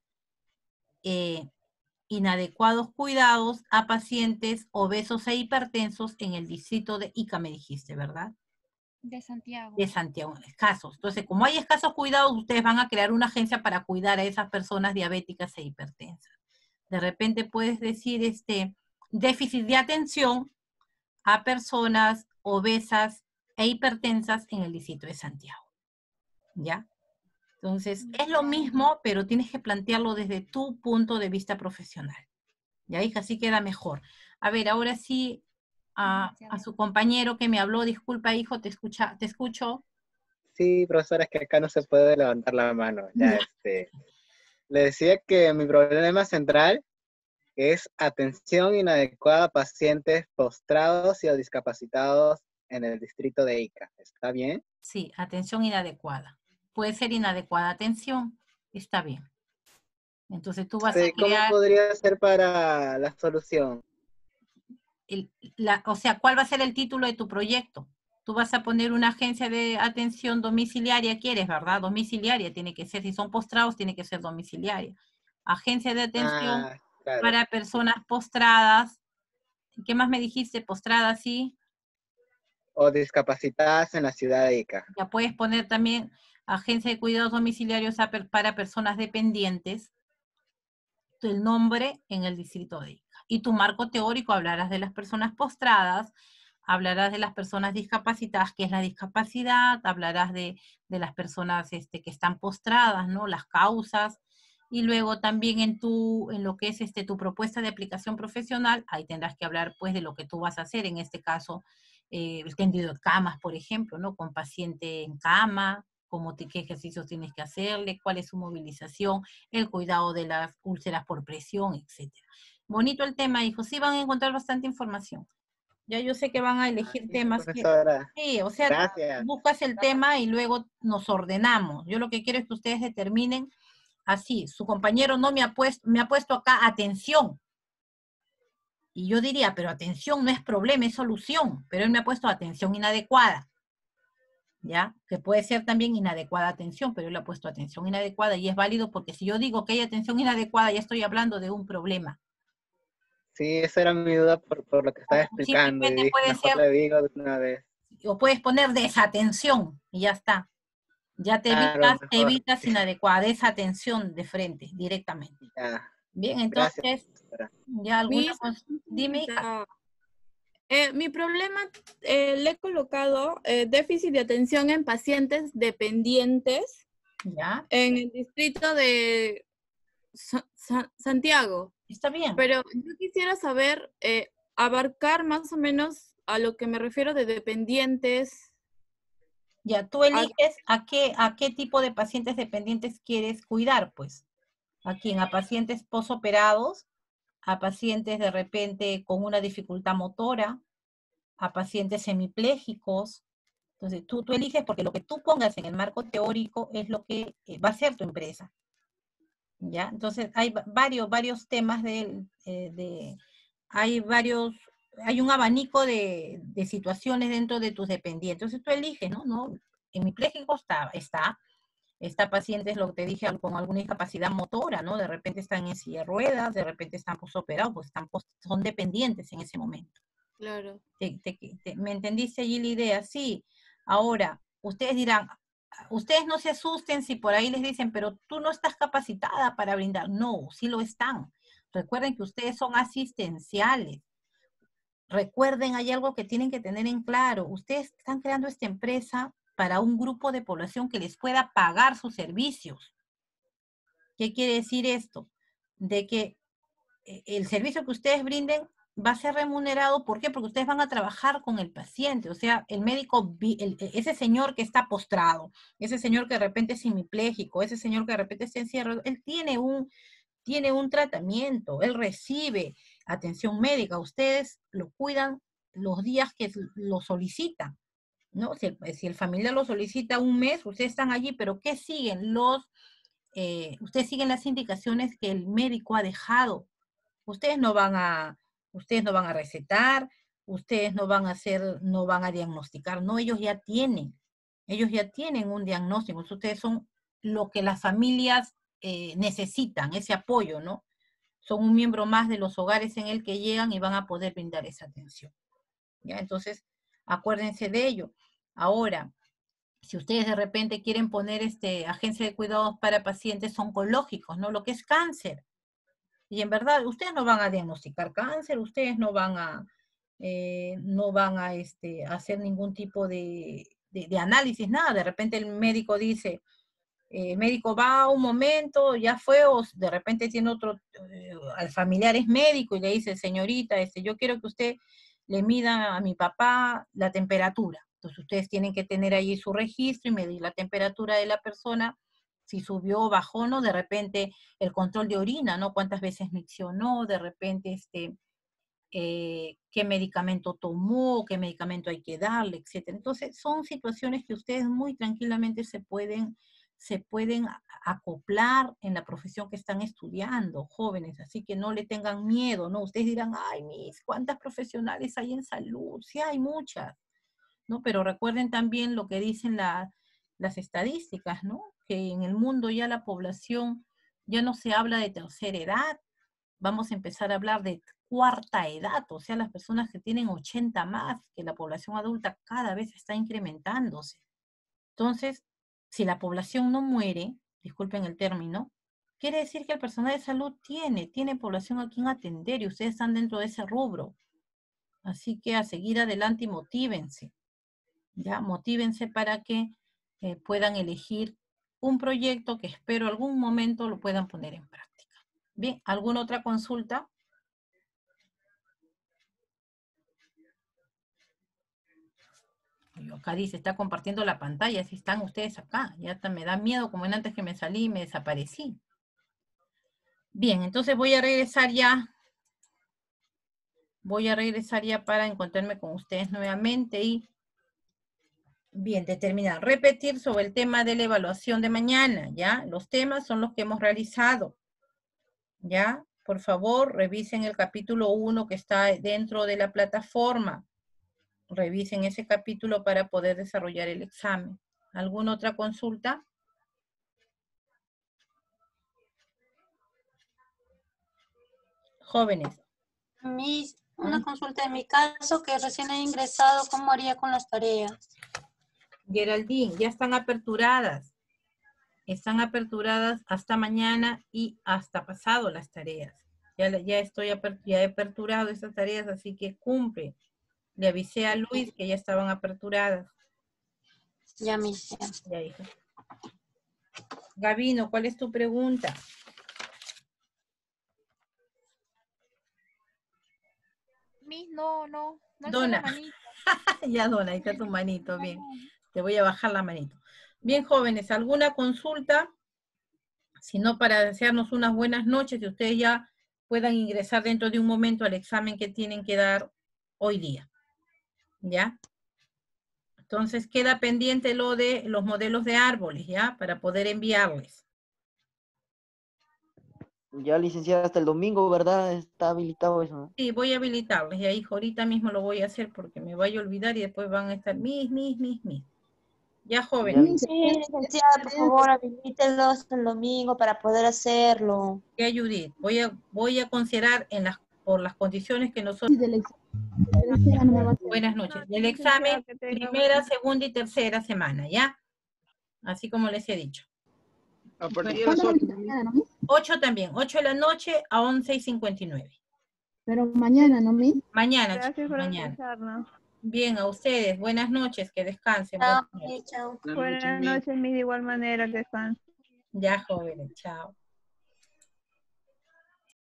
eh, inadecuados cuidados a pacientes obesos e hipertensos en el distrito de Ica, me dijiste, ¿verdad? De Santiago. De Santiago, escasos. Entonces, como hay escasos cuidados, ustedes van a crear una agencia para cuidar a esas personas diabéticas e hipertensas. De repente puedes decir, este, déficit de atención a personas obesas e hipertensas en el distrito de Santiago, ¿ya? Entonces, es lo mismo, pero tienes que plantearlo desde tu punto de vista profesional, ¿ya, hija? Así queda mejor. A ver, ahora sí, a, a su compañero que me habló, disculpa, hijo, te escucha, te escucho. Sí, profesora, es que acá no se puede levantar la mano. Ya, este, le decía que mi problema central es atención inadecuada a pacientes postrados y o discapacitados en el distrito de Ica. ¿Está bien? Sí, atención inadecuada. Puede ser inadecuada atención, está bien. Entonces tú vas Sí, a crear, ¿cómo podría ser para la solución? el, la, o sea, ¿cuál va a ser el título de tu proyecto? Tú vas a poner una agencia de atención domiciliaria, quieres, ¿verdad? Domiciliaria tiene que ser, si son postrados, tiene que ser domiciliaria. Agencia de atención Ah, claro. para personas postradas. ¿Qué más me dijiste? Postradas, sí. O discapacitadas en la ciudad de Ica. Ya puedes poner también agencia de cuidados domiciliarios para personas dependientes, el nombre en el distrito de Ica. Y tu marco teórico hablarás de las personas postradas, hablarás de las personas discapacitadas, qué es la discapacidad, hablarás de, de las personas este, que están postradas, ¿no? Las causas, y luego también en, tu, en lo que es este, tu propuesta de aplicación profesional, ahí tendrás que hablar pues de lo que tú vas a hacer, en este caso, eh, el tendido de camas, por ejemplo, ¿no? Con paciente en cama, cómo te, qué ejercicios tienes que hacerle, cuál es su movilización, el cuidado de las úlceras por presión, etcétera. Bonito el tema, hijo, sí van a encontrar bastante información. Ya yo sé que van a elegir sí, temas profesora. que... Sí, o sea, Gracias. buscas el tema y luego nos ordenamos. Yo lo que quiero es que ustedes determinen así, su compañero no me ha puesto, me ha puesto acá atención. Y yo diría, pero atención no es problema, es solución. Pero él me ha puesto atención inadecuada. ¿Ya? Que puede ser también inadecuada atención, pero él ha puesto atención inadecuada y es válido porque si yo digo que hay atención inadecuada, ya estoy hablando de un problema. Sí, esa era mi duda por, por lo que estaba explicando. Y Simplemente dije, puede mejor ser, le digo de una vez. o puedes poner desatención y ya está. Ya te Claro, evitas, te mejor. evitas inadecuada, desatención de frente, directamente. Ya. Bien, entonces, Gracias. ya alguna Mis- cosa. Dime, hija. Eh, mi problema eh, le he colocado eh, déficit de atención en pacientes dependientes ¿Ya? en el distrito de Sa- Sa- Santiago. Está bien. Pero yo quisiera saber, eh, abarcar más o menos a lo que me refiero de dependientes. Ya, tú eliges a qué, a qué tipo de pacientes dependientes quieres cuidar, pues. ¿A quién? ¿A pacientes posoperados? ¿A pacientes de repente con una dificultad motora? ¿A pacientes semipléjicos? Entonces, tú, tú eliges porque lo que tú pongas en el marco teórico es lo que eh, va a ser tu empresa. ¿Ya? Entonces, hay va- varios, varios temas de, eh, de hay varios, hay un abanico de, de situaciones dentro de tus dependientes. Entonces, tú eliges, ¿no? ¿No? Hemipléjico está, está, está pacientes, lo que te dije, con alguna discapacidad motora, ¿no? De repente están en silla de ruedas, de repente están posoperados, pues están post- son dependientes en ese momento. Claro. Te- te- te- ¿Me entendiste allí la idea? Sí. Ahora, ustedes dirán, ustedes no se asusten si por ahí les dicen, pero tú no estás capacitada para brindar. No, sí lo están. Recuerden que ustedes son asistenciales. Recuerden, hay algo que tienen que tener en claro. Ustedes están creando esta empresa para un grupo de población que les pueda pagar sus servicios. ¿Qué quiere decir esto? De que el servicio que ustedes brinden va a ser remunerado. ¿Por qué? Porque ustedes van a trabajar con el paciente. O sea, el médico, el, ese señor que está postrado, ese señor que de repente es hemipléjico, ese señor que de repente está encierrado, él tiene un, tiene un tratamiento, él recibe atención médica. Ustedes lo cuidan los días que lo solicitan, ¿no? Si el, si el familiar lo solicita un mes, ustedes están allí, pero ¿qué siguen? Los, eh, ustedes siguen las indicaciones que el médico ha dejado. Ustedes no van a, ustedes no van a recetar, ustedes no van a hacer, no van a diagnosticar, no, ellos ya tienen, ellos ya tienen un diagnóstico, ustedes son lo que las familias eh, necesitan, ese apoyo, ¿no? Son un miembro más de los hogares en el que llegan y van a poder brindar esa atención, ¿ya? Entonces, acuérdense de ello. Ahora, si ustedes de repente quieren poner este, agencia de cuidados para pacientes oncológicos, ¿no? Lo que es cáncer. Y en verdad, ustedes no van a diagnosticar cáncer, ustedes no van a, eh, no van a este, hacer ningún tipo de, de, de análisis, nada. De repente el médico dice, eh, el médico va un momento, ya fue, o de repente tiene otro, eh, al familiar es médico y le dice, señorita, este, yo quiero que usted le mida a mi papá la temperatura. Entonces ustedes tienen que tener allí su registro y medir la temperatura de la persona, si subió, bajó, ¿no? De repente el control de orina, ¿no? Cuántas veces miccionó, de repente este, eh, qué medicamento tomó, qué medicamento hay que darle, etcétera. Entonces son situaciones que ustedes muy tranquilamente se pueden, se pueden acoplar en la profesión que están estudiando, jóvenes, así que no le tengan miedo, ¿no? Ustedes dirán, ay, mis, ¿cuántas profesionales hay en salud? Sí, hay muchas, ¿no? Pero recuerden también lo que dicen la, las estadísticas, ¿no? Que en el mundo ya la población ya no se habla de tercera edad, vamos a empezar a hablar de cuarta edad, o sea, las personas que tienen ochenta más, que la población adulta cada vez está incrementándose. Entonces, si la población no muere, disculpen el término, quiere decir que el personal de salud tiene, tiene población a quien atender y ustedes están dentro de ese rubro. Así que a seguir adelante y motívense, ¿ya? Motívense para que eh, puedan elegir un proyecto que espero algún momento lo puedan poner en práctica. Bien, ¿alguna otra consulta? Yo acá dice, está compartiendo la pantalla, si están ustedes acá. Ya hasta me da miedo, como en antes que me salí y me desaparecí. Bien, entonces voy a regresar ya. Voy a regresar ya para encontrarme con ustedes nuevamente y bien, determinar, repetir sobre el tema de la evaluación de mañana, ¿ya? Los temas son los que hemos realizado, ¿ya? Por favor, revisen el capítulo uno que está dentro de la plataforma. Revisen ese capítulo para poder desarrollar el examen. ¿Alguna otra consulta? Jóvenes. Mis, una consulta en mi caso, que recién he ingresado, ¿cómo haría con las tareas? Geraldine, ya están aperturadas. Están aperturadas hasta mañana y hasta pasado las tareas. Ya, ya, estoy aper, ya he aperturado esas tareas, así que cumple. Le avisé a Luis que ya estaban aperturadas. Ya, mis. Ya, ya hija. Gabino, ¿cuál es tu pregunta? Miss, no, no. no Dona. Ya, Dona, ahí está tu manito, bien. Te voy a bajar la manito. Bien, jóvenes, ¿alguna consulta? Si no, para desearnos unas buenas noches y ustedes ya puedan ingresar dentro de un momento al examen que tienen que dar hoy día. ¿Ya? Entonces queda pendiente lo de los modelos de árboles, ¿ya? Para poder enviarles. Ya, licenciada, hasta el domingo, ¿verdad? Está habilitado eso, ¿no? Sí, voy a habilitarles. Ya, hijo, ahorita mismo lo voy a hacer porque me voy a olvidar y después van a estar mis, mis, mis, mis. Ya, jóvenes. Sí, licenciada, por favor, habilítelos el domingo para poder hacerlo. Ya, Judith, voy a, voy a considerar en las, por las condiciones que nosotros... Buenas noches. Del examen, primera, segunda y tercera semana, ¿ya? así como les he dicho. A partir de las ocho. ocho también, ocho de la noche a once y cincuenta y nueve. Pero mañana, ¿no, Miss? Mañana, Gracias chicos, por mañana. avisarnos. Bien, a ustedes, buenas noches, que descansen. Chao, Buenas noches. chao. Buenas noches, Miss, de igual manera, que descansen. Ya, jóvenes, chao.